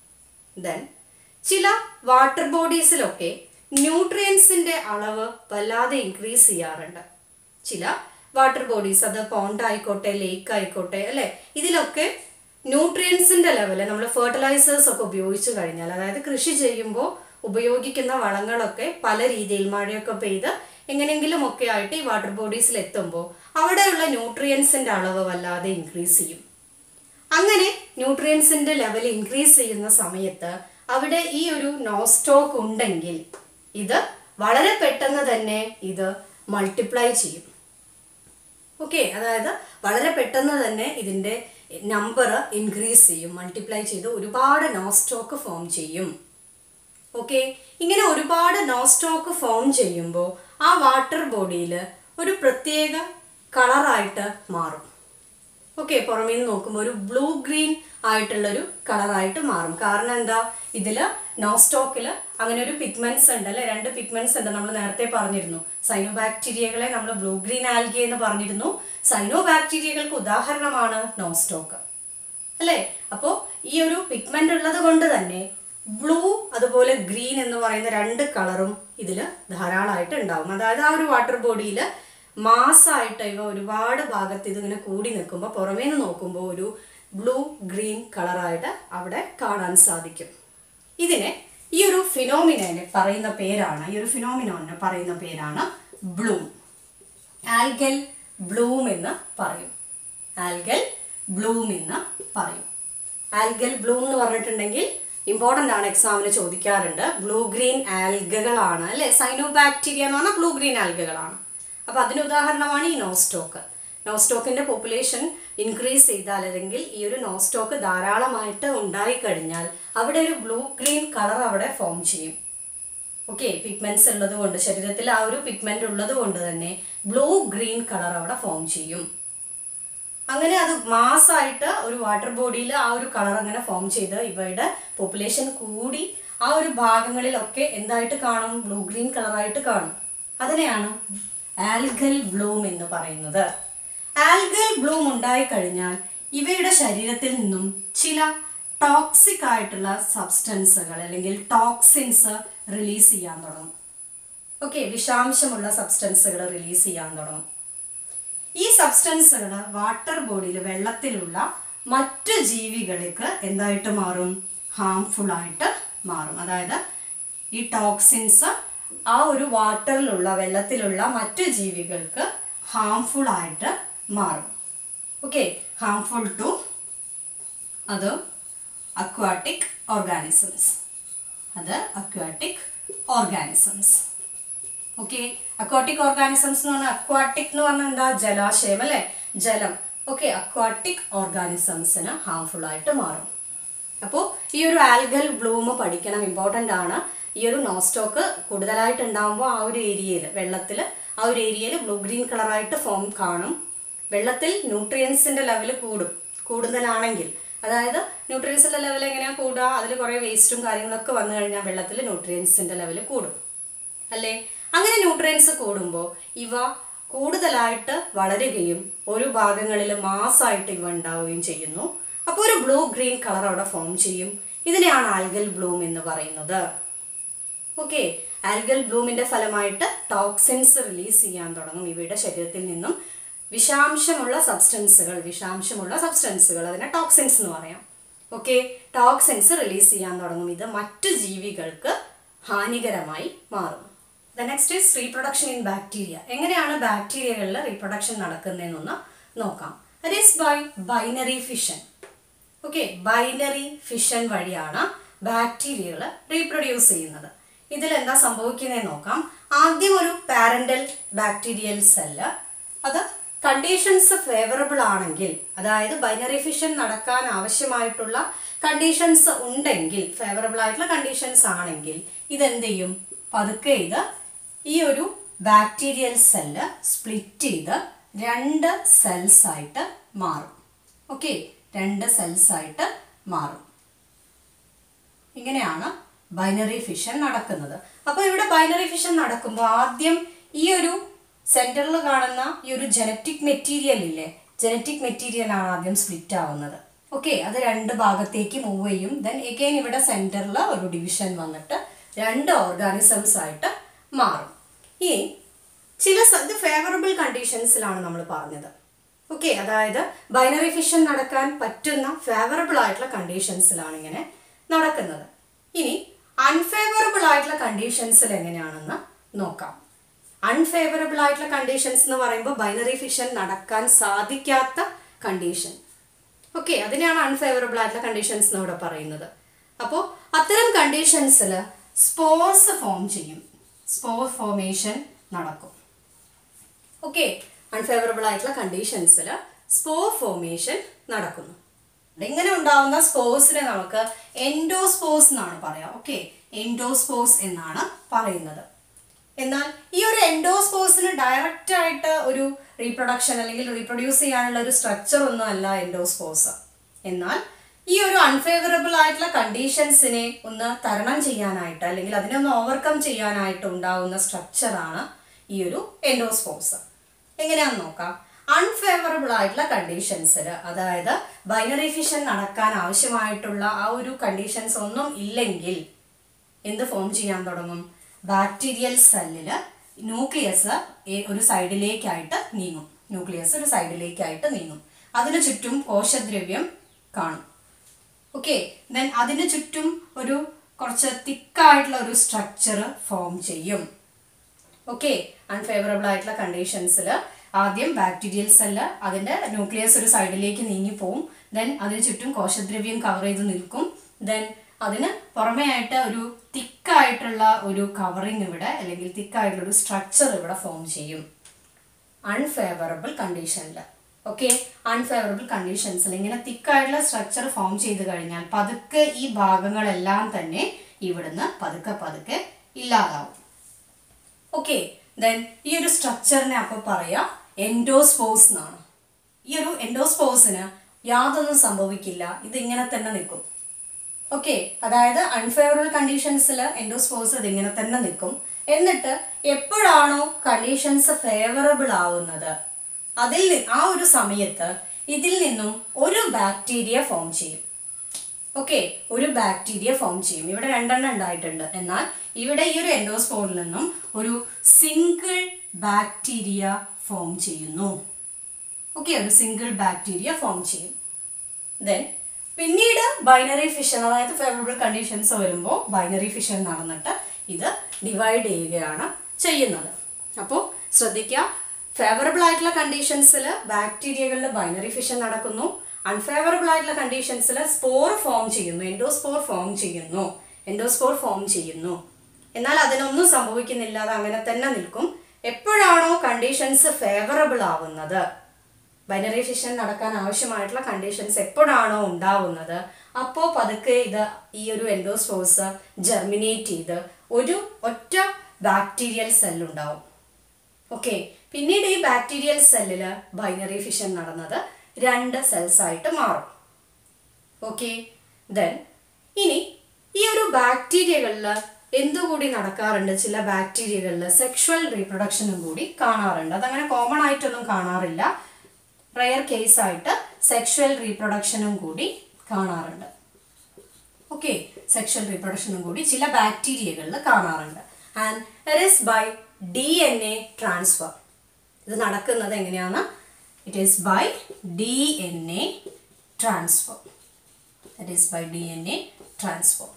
ദെൻ ചില വാട്ടർ ബോഡീസിലൊക്കെ ന്യൂട്രിയൻസിന്റെ അളവ് വല്ലാതെ ഇൻക്രീസ് ചെയ്യാറുണ്ട്. ചില വാട്ടർ ബോഡീസ്, അത് പോണ്ട് ആയിക്കോട്ടെ ലേക്ക് ആയിക്കോട്ടെ അല്ലെ, ഇതിലൊക്കെ ന്യൂട്രിയൻസിന്റെ ലെവല് നമ്മൾ ഫെർട്ടിലൈസേഴ്സ് ഒക്കെ ഉപയോഗിച്ചു കഴിഞ്ഞാൽ, അതായത് കൃഷി ചെയ്യുമ്പോൾ ഉപയോഗിക്കുന്ന വളങ്ങളൊക്കെ പല രീതിയിൽ മഴയൊക്കെ പെയ്ത് എങ്ങനെയെങ്കിലും ഒക്കെ ആയിട്ട് ഈ വാട്ടർ ബോഡീസിൽ എത്തുമ്പോൾ അവിടെയുള്ള ന്യൂട്രിയൻസിന്റെ അളവ് വല്ലാതെ ഇൻക്രീസ് ചെയ്യും. അങ്ങനെ ന്യൂട്രിയൻസിന്റെ ലെവൽ ഇൻക്രീസ് ചെയ്യുന്ന സമയത്ത് അവിടെ ഈ ഒരു നോസ്റ്റോക്ക് ഉണ്ടെങ്കിൽ ഇത് വളരെ പെട്ടെന്ന് തന്നെ ഇത് മൾട്ടിപ്ലൈ ചെയ്യും. ഓക്കെ, അതായത് വളരെ പെട്ടെന്ന് തന്നെ ഇതിന്റെ നമ്പർ ഇൻക്രീസ് ചെയ്യും, മൾട്ടിപ്ലൈ ചെയ്ത് ഒരുപാട് നോസ്റ്റോക്ക് ഫോം ചെയ്യും. ഓക്കെ, ഇങ്ങനെ ഒരുപാട് നോസ്റ്റോക്ക് ഫോം ചെയ്യുമ്പോൾ ആ വാട്ടർ ബോഡിയിൽ ഒരു പ്രത്യേക കളറായിട്ട് മാറും. ഓക്കെ, പുറമേ നിന്ന് നോക്കുമ്പോൾ ഒരു ബ്ലൂ ഗ്രീൻ ആയിട്ടുള്ളൊരു കളറായിട്ട് മാറും. കാരണം എന്താ, ഇതിൽ നോസ്റ്റോക്കിൽ അങ്ങനെ ഒരു പിഗ്മെന്റ്സ് ഉണ്ട് അല്ലെ, രണ്ട് പിഗ്മെന്റ്സ് ഉണ്ട്. നമ്മൾ നേരത്തെ പറഞ്ഞിരുന്നു സൈനോബാക്ടീരിയകളെ നമ്മൾ ബ്ലൂ ഗ്രീൻ ആൽഗെ എന്ന് പറഞ്ഞിരുന്നു. സൈനോബാക്ടീരിയകൾക്ക് ഉദാഹരണമാണ് നോസ്റ്റോക്ക് അല്ലേ. അപ്പോൾ ഈ ഒരു പിഗ്മെന്റ് ഉള്ളത് കൊണ്ട് തന്നെ ബ്ലൂ അതുപോലെ ഗ്രീൻ എന്ന് പറയുന്ന രണ്ട് കളറും ഇതിൽ ധാരാളമായിട്ട് ഉണ്ടാവും. അതായത് ആ ഒരു വാട്ടർ ബോഡിയിൽ മാസമായിട്ട് ഇവ ഒരുപാട് ഭാഗത്ത് ഇതിങ്ങനെ കൂടി നിൽക്കുമ്പോൾ പുറമേ നിന്ന് നോക്കുമ്പോൾ ഒരു ബ്ലൂ ഗ്രീൻ കളറായിട്ട് അവിടെ കാണാൻ സാധിക്കും. ഇതിനെ ഈ ഒരു ഫിനോമിനനെ പറയുന്ന പേരാണ് ബ്ലൂം. ആൽഗൽ ബ്ലൂം എന്ന് പറയും. ആൽഗൽ ബ്ലൂം എന്ന് പറയും. ആൽഗൽ ബ്ലൂം എന്ന് പറഞ്ഞിട്ടുണ്ടെങ്കിൽ ഇമ്പോർട്ടൻ്റ് ആണ്, എക്സാമിന് ചോദിക്കാറുണ്ട്. ബ്ലൂ ഗ്രീൻ ആൽഗകളാണ് അല്ലേ, സൈനോബാക്ടീരിയ എന്ന് പറഞ്ഞാൽ ബ്ലൂ ഗ്രീൻ ആൽഗകളാണ്. അപ്പോൾ അതിന് ഉദാഹരണമാണ് ഈ നോസ്റ്റോക്ക്. നോസ്റ്റോക്കിൻ്റെ പോപ്പുലേഷൻ ഇൻക്രീസ് ചെയ്താൽ, അല്ലെങ്കിൽ ഈ ഒരു നോസ്റ്റോക്ക് ധാരാളമായിട്ട് ഉണ്ടായിക്കഴിഞ്ഞാൽ അവിടെ ഒരു ബ്ലൂ ഗ്രീൻ കളർ അവിടെ ഫോം ചെയ്യും. ഓക്കെ, പിഗ്മെന്റ്സ് ഉള്ളത് കൊണ്ട്, ശരീരത്തിൽ ആ ഒരു പിഗ്മെന്റ് ഉള്ളത് കൊണ്ട് തന്നെ ബ്ലൂ ഗ്രീൻ കളർ അവിടെ ഫോം ചെയ്യും. അങ്ങനെ അത് മാസമായിട്ട് ഒരു വാട്ടർ ബോഡിയിൽ ആ ഒരു കളർ അങ്ങനെ ഫോം ചെയ്ത് ഇവയുടെ പോപ്പുലേഷൻ കൂടി ആ ഒരു ഭാഗങ്ങളിലൊക്കെ എന്തായിട്ട് കാണും, ബ്ലൂ ഗ്രീൻ കളറായിട്ട് കാണും. അതിനെയാണ് ആൽഗൽ ബ്ലൂം എന്ന് പറയുന്നത്. ആൽഗൽ ബ്ലൂം ഉണ്ടായിക്കഴിഞ്ഞാൽ ഇവയുടെ ശരീരത്തിൽ നിന്നും ചില ടോക്സിക് ആയിട്ടുള്ള സബ്സ്റ്റൻസുകൾ അല്ലെങ്കിൽ ടോക്സിൻസ് റിലീസ് ചെയ്യാൻ തുടങ്ങും. ഓക്കെ, വിഷാംശമുള്ള സബ്സ്റ്റൻസുകൾ റിലീസ് ചെയ്യാൻ തുടങ്ങും. ഈ സബ്സ്റ്റൻസുകൾ വാട്ടർ ബോഡിയിൽ, വെള്ളത്തിലുള്ള മറ്റു ജീവികൾക്ക് എന്തായിട്ട് മാറും, ഹാംഫുൾ ആയിട്ട് മാറും. അതായത് ഈ ടോക്സിൻസ് ആ ഒരു വാട്ടറിലുള്ള, വെള്ളത്തിലുള്ള മറ്റു ജീവികൾക്ക് ഹാംഫുൾ ആയിട്ട് മാറും. ഓക്കെ, ഹാംഫുൾ ടു അത് aquatic organisms. Okay, aquatic organisms എന്ന് പറഞ്ഞാൽ, അക്വാട്ടിക് എന്ന് പറഞ്ഞാൽ എന്താ, ജലാശയം അല്ലേ, ജലം. ഓക്കെ, അക്വാട്ടിക് ഓർഗാനിസംസിന് ഹാംഫുൾ ആയിട്ട് മാറും. അപ്പോൾ ഈ ഒരു ആൽഗൽ ബ്ലൂം പഠിക്കണം, ഇമ്പോർട്ടൻ്റ് ആണ്. ഈ ഒരു നോസ്റ്റോക്ക് കൂടുതലായിട്ട് ഉണ്ടാകുമ്പോൾ ആ ഒരു ഏരിയയിൽ, വെള്ളത്തിൽ ആ ഒരു ഏരിയയിൽ ബ്ലൂ ഗ്രീൻ കളറായിട്ട് ഫോം കാണും. വെള്ളത്തിൽ ന്യൂട്രിയൻസിൻ്റെ ലെവൽ കൂടുതലാണെങ്കിൽ, അതായത് ന്യൂട്രിയൻസിൻ്റെ ലെവൽ എങ്ങനെയാണ് കൂടുക, അതിൽ കുറേ വേസ്റ്റും കാര്യങ്ങളൊക്കെ വന്നു കഴിഞ്ഞാൽ വെള്ളത്തിൽ ന്യൂട്രിയൻസിൻ്റെ ലെവൽ കൂടും അല്ലേ. അങ്ങനെ ന്യൂട്രിയൻസ് കൂടുമ്പോൾ ഇവ കൂടുതലായിട്ട് വളരുകയും ഒരു ഭാഗങ്ങളിൽ മാസമായിട്ട് ഇവ ഉണ്ടാവുകയും ചെയ്യുന്നു. അപ്പോൾ ഒരു ബ്ലൂ ഗ്രീൻ കളർ അവിടെ ഫോം ചെയ്യും. ഇതിനെയാണ് ആൽഗൽ ബ്ലൂം എന്ന് പറയുന്നത്. ഓക്കെ, ആൽഗൽ ബ്ലൂമിൻ്റെ ഫലമായിട്ട് ടോക്സിൻസ് റിലീസ് ചെയ്യാൻ തുടങ്ങും. ഇവയുടെ ശരീരത്തിൽ നിന്നും വിഷാംശമുള്ള സബ്സ്റ്റൻസുകൾ, അതിനെ ടോക്സിൻസ് എന്ന് പറയാം. ഓക്കെ, ടോക്സിൻസ് റിലീസ് ചെയ്യാൻ തുടങ്ങും. ഇത് മറ്റു ജീവികൾക്ക് ഹാനികരമായി മാറും. The next is reproduction in bacteria. എങ്ങനെയാണ് ബാക്ടീരിയകളിൽ റീപ്രൊഡക്ഷൻ നടക്കുന്നതെന്നൊന്ന് നോക്കാം. That is by binary fission. Okay, binary fission വഴിയാണ് ബാക്ടീരിയകൾ റീപ്രൊഡ്യൂസ് ചെയ്യുന്നത്. ഇതിൽ എന്താ സംഭവിക്കുന്നതെന്ന് നോക്കാം. ആദ്യം ഒരു പാരന്റൽ ബാക്ടീരിയൽ സെല്ല്, അത് കണ്ടീഷൻസ് ഫേവറബിൾ ആണെങ്കിൽ, അതായത് ബൈനറി ഫിഷൻ നടക്കാൻ ആവശ്യമായിട്ടുള്ള കണ്ടീഷൻസ് ഉണ്ടെങ്കിൽ, ഫേവറബിൾ ആയിട്ടുള്ള കണ്ടീഷൻസ് ആണെങ്കിൽ ഇതെന്ത് ചെയ്യും, പതുക്കെ ഇത് ഈ ഒരു ബാക്ടീരിയൽ സെല്ല് സ്പ്ലിറ്റ് ചെയ്ത് 2 സെൽസ് ആയിട്ട് മാറും. ഓക്കെ, 2 സെൽസ് ആയിട്ട് മാറും. ഇങ്ങനെയാണ് ബൈനറി ഫിഷൻ നടക്കുന്നത്. അപ്പോൾ ഇവിടെ ബൈനറി ഫിഷൻ നടക്കുമ്പോൾ ആദ്യം ഈ ഒരു സെൻറ്ററിൽ കാണുന്ന ഈ ഒരു ജനറ്റിക് മെറ്റീരിയൽ ഇല്ലേ, ജനറ്റിക് മെറ്റീരിയൽ ആണ് ആദ്യം സ്പ്ലിറ്റ് ആവുന്നത്. ഓക്കെ, അത് 2 ഭാഗത്തേക്ക് മൂവ് ചെയ്യും. ദെൻ എഗെയിൻ ഇവിടെ സെൻറ്ററിൽ ഒരു ഡിവിഷൻ വന്നിട്ട് 2 ഓർഗാനിസംസ് ആയിട്ട് മാറും. ഈ ഇത് ഫേവറബിൾ കണ്ടീഷൻസിലാണ് നമ്മൾ പറഞ്ഞത്. ഓക്കെ, അതായത് ബൈനറി ഫിഷൻ നടക്കാൻ പറ്റുന്ന ഫേവറബിൾ ആയിട്ടുള്ള കണ്ടീഷൻസിലാണ് ഇങ്ങനെ നടക്കുന്നത്. ഇനി അൺഫേവറബിൾ ആയിട്ടുള്ള കണ്ടീഷൻസിൽ എങ്ങനെയാണെന്ന് നോക്കാം. അൺഫേവറബിൾ ആയിട്ടുള്ള കണ്ടീഷൻസ് എന്ന് പറയുമ്പോൾ ബൈനറി ഫിഷൻ നടക്കാൻ സാധിക്കാത്ത കണ്ടീഷൻ. ഓക്കെ, അതിനെയാണ് അൺഫേവറബിൾ ആയിട്ടുള്ള കണ്ടീഷൻസ് എന്ന് ഇവിടെ പറയുന്നത്. അപ്പോൾ അത്തരം കണ്ടീഷൻസിൽ സ്പോർസ് ഫോം ചെയ്യും, സ്പോർ ഫോർമേഷൻ നടക്കും. ഓക്കെ, അൺഫേവറബിൾ ആയിട്ടുള്ള കണ്ടീഷൻസിൽ സ്പോർ ഫോർമേഷൻ നടക്കുന്നു. ഇങ്ങനെ ഉണ്ടാവുന്ന സ്പോർസിനെ നമുക്ക് എൻഡോസ്പോർസ് എന്നാണ് പറയാം. ഓക്കെ, എൻഡോസ്പോർസ് എന്നാണ് പറയുന്നത്. എന്നാൽ ഈ ഒരു എൻഡോസ്പോർസിന് ഡയറക്റ്റ് ആയിട്ട് ഒരു റീപ്രൊഡക്ഷൻ അല്ലെങ്കിൽ റീപ്രൊഡ്യൂസ് ചെയ്യാനുള്ള ഒരു സ്ട്രക്ചർ ഒന്നും അല്ല എൻഡോസ്പോർസ്. എന്നാൽ ഈ ഒരു അൺഫേവറബിൾ ആയിട്ടുള്ള കണ്ടീഷൻസിനെ ഒന്ന് തരണം ചെയ്യാനായിട്ട് അല്ലെങ്കിൽ അതിനെ ഒന്ന് ഓവർകം ചെയ്യാനായിട്ട് ഉണ്ടാവുന്ന സ്ട്രക്ചറാണ് ഈ ഒരു എൻഡോസ്പോർസ്. എങ്ങനെയാണെന്ന് നോക്കാം. അൺഫേവറബിൾ ആയിട്ടുള്ള കണ്ടീഷൻസിൽ, അതായത് ബൈനറി ഫിഷൻ നടക്കാൻ ആവശ്യമായിട്ടുള്ള ആ ഒരു കണ്ടീഷൻസ് ഒന്നും ഇല്ലെങ്കിൽ എന്ത് ഫോം ചെയ്യാൻ തുടങ്ങും, ബാക്ടീരിയൽ സെല്ലിൽ ന്യൂക്ലിയസ് ഒരു സൈഡിലേക്കായിട്ട് നീങ്ങും. അതിനു ചുറ്റും കോശദ്രവ്യം കാണും. ഓക്കെ, ദെൻ അതിന് ചുറ്റും ഒരു കുറച്ച് തിക്കായിട്ടുള്ള ഒരു സ്ട്രക്ചർ ഫോം ചെയ്യും. ഓക്കെ, അൺഫേവറബിൾ ആയിട്ടുള്ള കണ്ടീഷൻസിൽ ആദ്യം ബാക്ടീരിയൽ സെല്ല് അതിൻ്റെ ന്യൂക്ലിയസ് ഒരു സൈഡിലേക്ക് നീങ്ങിപ്പോവും. ദെൻ അതിന് ചുറ്റും കോശദ്രവ്യം കവർ ചെയ്ത് നിൽക്കും. ദെൻ അതിന് പുറമേ ആയിട്ട് ഒരു തിക്കായിട്ടുള്ള ഒരു കവറിങ് ഇവിടെ അല്ലെങ്കിൽ തിക്കായിട്ടുള്ള ഒരു സ്ട്രക്ചർ ഇവിടെ ഫോം ചെയ്യും അൺഫേവറബിൾ കണ്ടീഷനിൽ. ഓക്കെ, അൺഫേവറബിൾ കണ്ടീഷൻസിൽ ഇങ്ങനെ തിക്കായിട്ടുള്ള സ്ട്രക്ചർ ഫോം ചെയ്ത് കഴിഞ്ഞാൽ പതുക്കെ ഈ ഭാഗങ്ങളെല്ലാം തന്നെ ഇവിടുന്ന് പതുക്കെ പതുക്കെ ഇല്ലാതാവും. ഓക്കെ, ദെൻ ഈ ഒരു സ്ട്രക്ചറിനെ അപ്പോൾ പറയാം എൻഡോസ്പോർസ് എന്നാണ്. ഈ ഒരു എൻഡോസ്പോർസിന് യാതൊന്നും സംഭവിക്കില്ല, ഇതിങ്ങനെ തന്നെ നിൽക്കും. ഓക്കെ, അതായത് അൺഫേവറബിൾ കണ്ടീഷൻസിൽ എൻഡോസ്പോർസ് ഇതിങ്ങനെ തന്നെ നിൽക്കും. എന്നിട്ട് എപ്പോഴാണോ കണ്ടീഷൻസ് ഫേവറബിൾ ആവുന്നത് ആ ഒരു സമയത്ത് ഇതിൽ നിന്നും ഒരു ബാക്ടീരിയ ഫോം ചെയ്യും. ഓക്കെ, ഒരു ബാക്ടീരിയ ഫോം ചെയ്യും. ഇവിടെ 2 എണ്ണം ഉണ്ടായിട്ടുണ്ട്. എന്നാൽ ഇവിടെ ഈ ഒരു എൻഡോസ്പോറിൽ നിന്നും ഒരു സിംഗിൾ ബാക്ടീരിയ ഫോം ചെയ്യുന്നു. ഓക്കെ, ഒരു സിംഗിൾ ബാക്ടീരിയ ഫോം ചെയ്യും. ദെൻ പിന്നീട് ബൈനറി ഫിഷൻ, അതായത് ഫേവറബിൾ കണ്ടീഷൻസ് വരുമ്പോൾ ബൈനറി ഫിഷൻ നടന്നിട്ട് ഇത് ഡിവൈഡ് ചെയ്യുകയാണ് ചെയ്യുന്നത്. അപ്പോൾ ശ്രദ്ധിക്കുക, ഫേവറബിൾ ആയിട്ടുള്ള കണ്ടീഷൻസിൽ ബാക്ടീരിയകളിൽ ബൈനറി ഫിഷൻ നടക്കുന്നു. അൺഫേവറബിൾ ആയിട്ടുള്ള കണ്ടീഷൻസിൽ സ്പോർ ഫോം ചെയ്യുന്നു, എൻഡോസ്പോർ ഫോം ചെയ്യുന്നു. എന്നാൽ അതിനൊന്നും സംഭവിക്കുന്നില്ല, അത് അങ്ങനെ തന്നെ നിൽക്കും. എപ്പോഴാണോ കണ്ടീഷൻസ് ഫേവറബിൾ ആവുന്നത്, ബൈനറി ഫിഷൻ നടക്കാൻ ആവശ്യമായിട്ടുള്ള കണ്ടീഷൻസ് എപ്പോഴാണോ ഉണ്ടാവുന്നത്, അപ്പോൾ പതുക്കെ ഈ ഒരു എൻഡോസ്പോർസ് ജെർമിനേറ്റ് ചെയ്ത് ഒരു ഒറ്റ ബാക്ടീരിയൽ സെല്ലുണ്ടാവും. ഓക്കെ, പിന്നീട് ഈ ബാക്ടീരിയൽ സെല്ലിൽ ബൈനറി ഫിഷൻ നടന്നത് 2 സെൽസ് ആയിട്ട് മാറും. ഓക്കെ, ദെൻ ഇനി ഈ ഒരു ബാക്ടീരിയകളിൽ എന്തുകൂടി നടക്കാറുണ്ട്, ചില ബാക്ടീരിയകളിൽ സെക്ഷുവൽ റീപ്രൊഡക്ഷനും കൂടി കാണാറുണ്ട്. അതങ്ങനെ കോമൺ ആയിട്ടൊന്നും കാണാറില്ല, റെയർ കേസ് ആയിട്ട് സെക്ഷുവൽ റീപ്രൊഡക്ഷനും കൂടി കാണാറുണ്ട്. ഓക്കെ, സെക്ഷുവൽ റീപ്രൊഡക്ഷനും കൂടി ചില ബാക്ടീരിയകളിൽ കാണാറുണ്ട്. And it is by DNA transfer. ഇത് നടക്കുന്നത് എങ്ങനെയാണ്? It is by DNA transfer. That is by DNA transfer.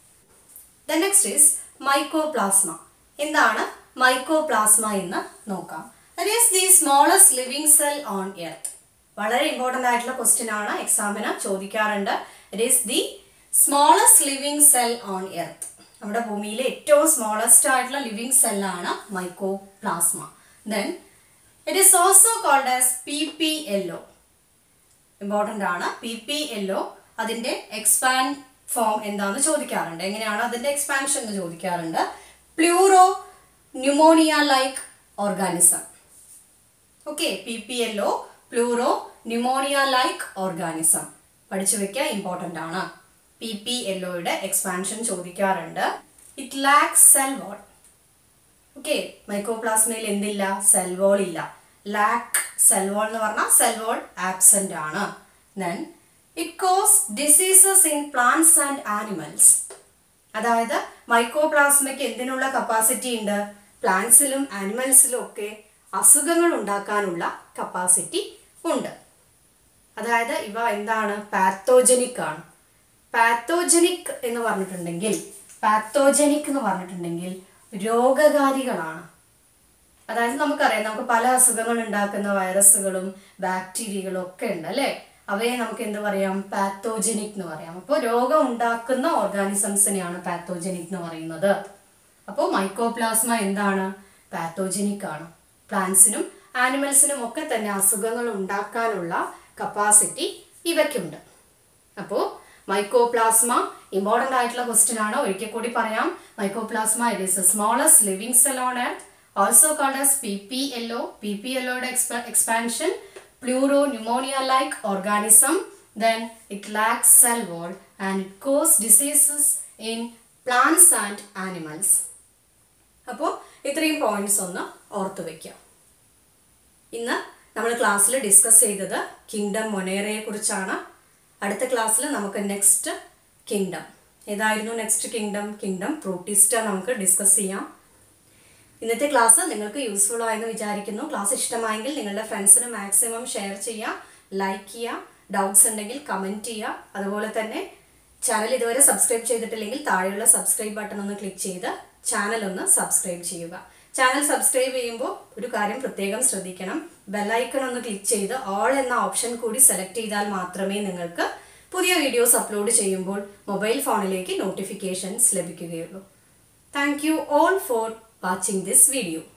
The next is mycoplasma. എന്താണ് മൈക്കോപ്ലാസ്മ എന്ന് നോക്കാം. That is the smallest living cell on earth. വളരെ ഇമ്പോർട്ടൻ്റ് ആയിട്ടുള്ള ക്വസ്റ്റ്യൻ ആണ്, എക്സാമിന് ചോദിക്കാറുണ്ട്. It is the smallest living cell on earth. നമ്മുടെ ഭൂമിയിലെ ഏറ്റവും സ്മോളസ്റ്റ് ആയിട്ടുള്ള ലിവിങ് സെല്ലാണ് mycoplasma. Then it is also called as PPLO. Important ആണ്. PPLO അതിൻ്റെ എക്സ്പാൻഡ് ഫോം എന്താണെന്ന് ചോദിക്കാറുണ്ട്. എങ്ങനെയാണ് അതിൻ്റെ എക്സ്പാൻഷൻ എന്ന് ചോദിക്കാറുണ്ട്. Pleuro pneumonia like organism. Okay, PPLO pleuro pneumonia like organism പഠിച്ചു വെക്കുക, ഇമ്പോർട്ടൻ്റ് ആണ്. PPLOയുടെ എക്സ്പാൻഷൻ ചോദിക്കാറുണ്ട്. It lacks cell wall. Okay, മൈക്കോപ്ലാസ്മയിൽ എന്തില്ല? സെൽ വാൾ ഇല്ല. ലാക്ക് സെൽ വാൾ എന്ന് പറഞ്ഞാൽ സെൽ വാൾ ആബ്സെന്റ് ആണ്. Then it cause diseases in plants and animals. അതായത് മൈക്കോപ്ലാസ്മയ്ക്ക് എന്തിനുള്ള കപ്പാസിറ്റി ഉണ്ട്? പ്ലാന്റ്സിലും ആനിമൽസിലും ഒക്കെ അസുഖങ്ങൾ ഉണ്ടാക്കാനുള്ള കപ്പാസിറ്റി ഉണ്ട്. അതായത് ഇവ എന്താണ്? പാത്തോജനിക് ആണ്. പാത്തോജനിക് എന്ന് പറഞ്ഞിട്ടുണ്ടെങ്കിൽ രോഗകാരികളാണ്. അതായത് നമുക്കറിയാം, നമുക്ക് പല അസുഖങ്ങൾ ഉണ്ടാക്കുന്ന വൈറസുകളും ബാക്ടീരിയകളും ഒക്കെ ഉണ്ട് അല്ലേ? അവയെ നമുക്ക് എന്ത് പറയാം? പാത്തോജനിക് എന്ന് പറയാം. അപ്പോൾ രോഗം ഉണ്ടാക്കുന്ന ഓർഗാനിസംസിനെയാണ് പാത്തോജനിക് എന്ന് പറയുന്നത്. അപ്പോൾ മൈക്കോപ്ലാസ്മ എന്താണ്? പാത്തോജനിക് ആണ്. പ്ലാന്റ്സിനും ആനിമൽസിനും ഒക്കെ തന്നെ അസുഖങ്ങൾ ഉണ്ടാക്കാനുള്ള കപ്പാസിറ്റി ഇവയ്ക്കുണ്ട്. അപ്പോൾ മൈക്കോപ്ലാസ്മ ഇമ്പോർട്ടൻ്റ് ആയിട്ടുള്ള ക്വസ്റ്റ്യൻ ആണ്. ഒരിക്കൽ കൂടി പറയാം. Mycoplasma it is the smallest living cell on earth, also called as PPLO. PPLOയുടെ expansion pleuro pneumonia like organism. Then it lacks cell wall and it causes diseases in plants and animals. അപ്പോൾ ഇത്രയും points ഒന്ന് ഓർത്തു വയ്ക്കാം. ഇന്ന് നമ്മൾ ക്ലാസ്സിൽ discuss ചെയ്തത് കിങ്ഡം മൊനേറയെ കുറിച്ചാണ്. അടുത്ത ക്ലാസ്സിൽ നമുക്ക് നെക്സ്റ്റ് കിങ്ഡം ഏതായിരുന്നു? നെക്സ്റ്റ് കിങ്ഡം പ്രോട്ടിസ്റ്റ നമുക്ക് ഡിസ്കസ് ചെയ്യാം. ഇന്നത്തെ ക്ലാസ് നിങ്ങൾക്ക് യൂസ്ഫുൾ ആയെന്ന് വിചാരിക്കുന്നു. ക്ലാസ് ഇഷ്ടമായെങ്കിൽ നിങ്ങളുടെ ഫ്രണ്ട്സിന് മാക്സിമം ഷെയർ ചെയ്യുക, ലൈക്ക് ചെയ്യുക, ഡൗട്ട്സ് ഉണ്ടെങ്കിൽ കമൻറ്റ് ചെയ്യുക. അതുപോലെ തന്നെ ചാനൽ ഇതുവരെ സബ്സ്ക്രൈബ് ചെയ്തിട്ടില്ലെങ്കിൽ താഴെയുള്ള സബ്സ്ക്രൈബ് ബട്ടൺ ഒന്ന് ക്ലിക്ക് ചെയ്ത് ചാനൽ ഒന്ന് സബ്സ്ക്രൈബ് ചെയ്യുക. ചാനൽ സബ്സ്ക്രൈബ് ചെയ്യുമ്പോൾ ഒരു കാര്യം പ്രത്യേകം ശ്രദ്ധിക്കണം, ബെല്ലൈക്കൺ ഒന്ന് ക്ലിക്ക് ചെയ്ത് ഓൾ എന്ന ഓപ്ഷൻ കൂടി സെലക്ട് ചെയ്താൽ മാത്രമേ നിങ്ങൾക്ക് പുതിയ വീഡിയോസ് അപ്ലോഡ് ചെയ്യുമ്പോൾ മൊബൈൽ ഫോണിലേക്ക് നോട്ടിഫിക്കേഷൻസ് ലഭിക്കുകയുള്ളൂ. Thank you all for watching this video.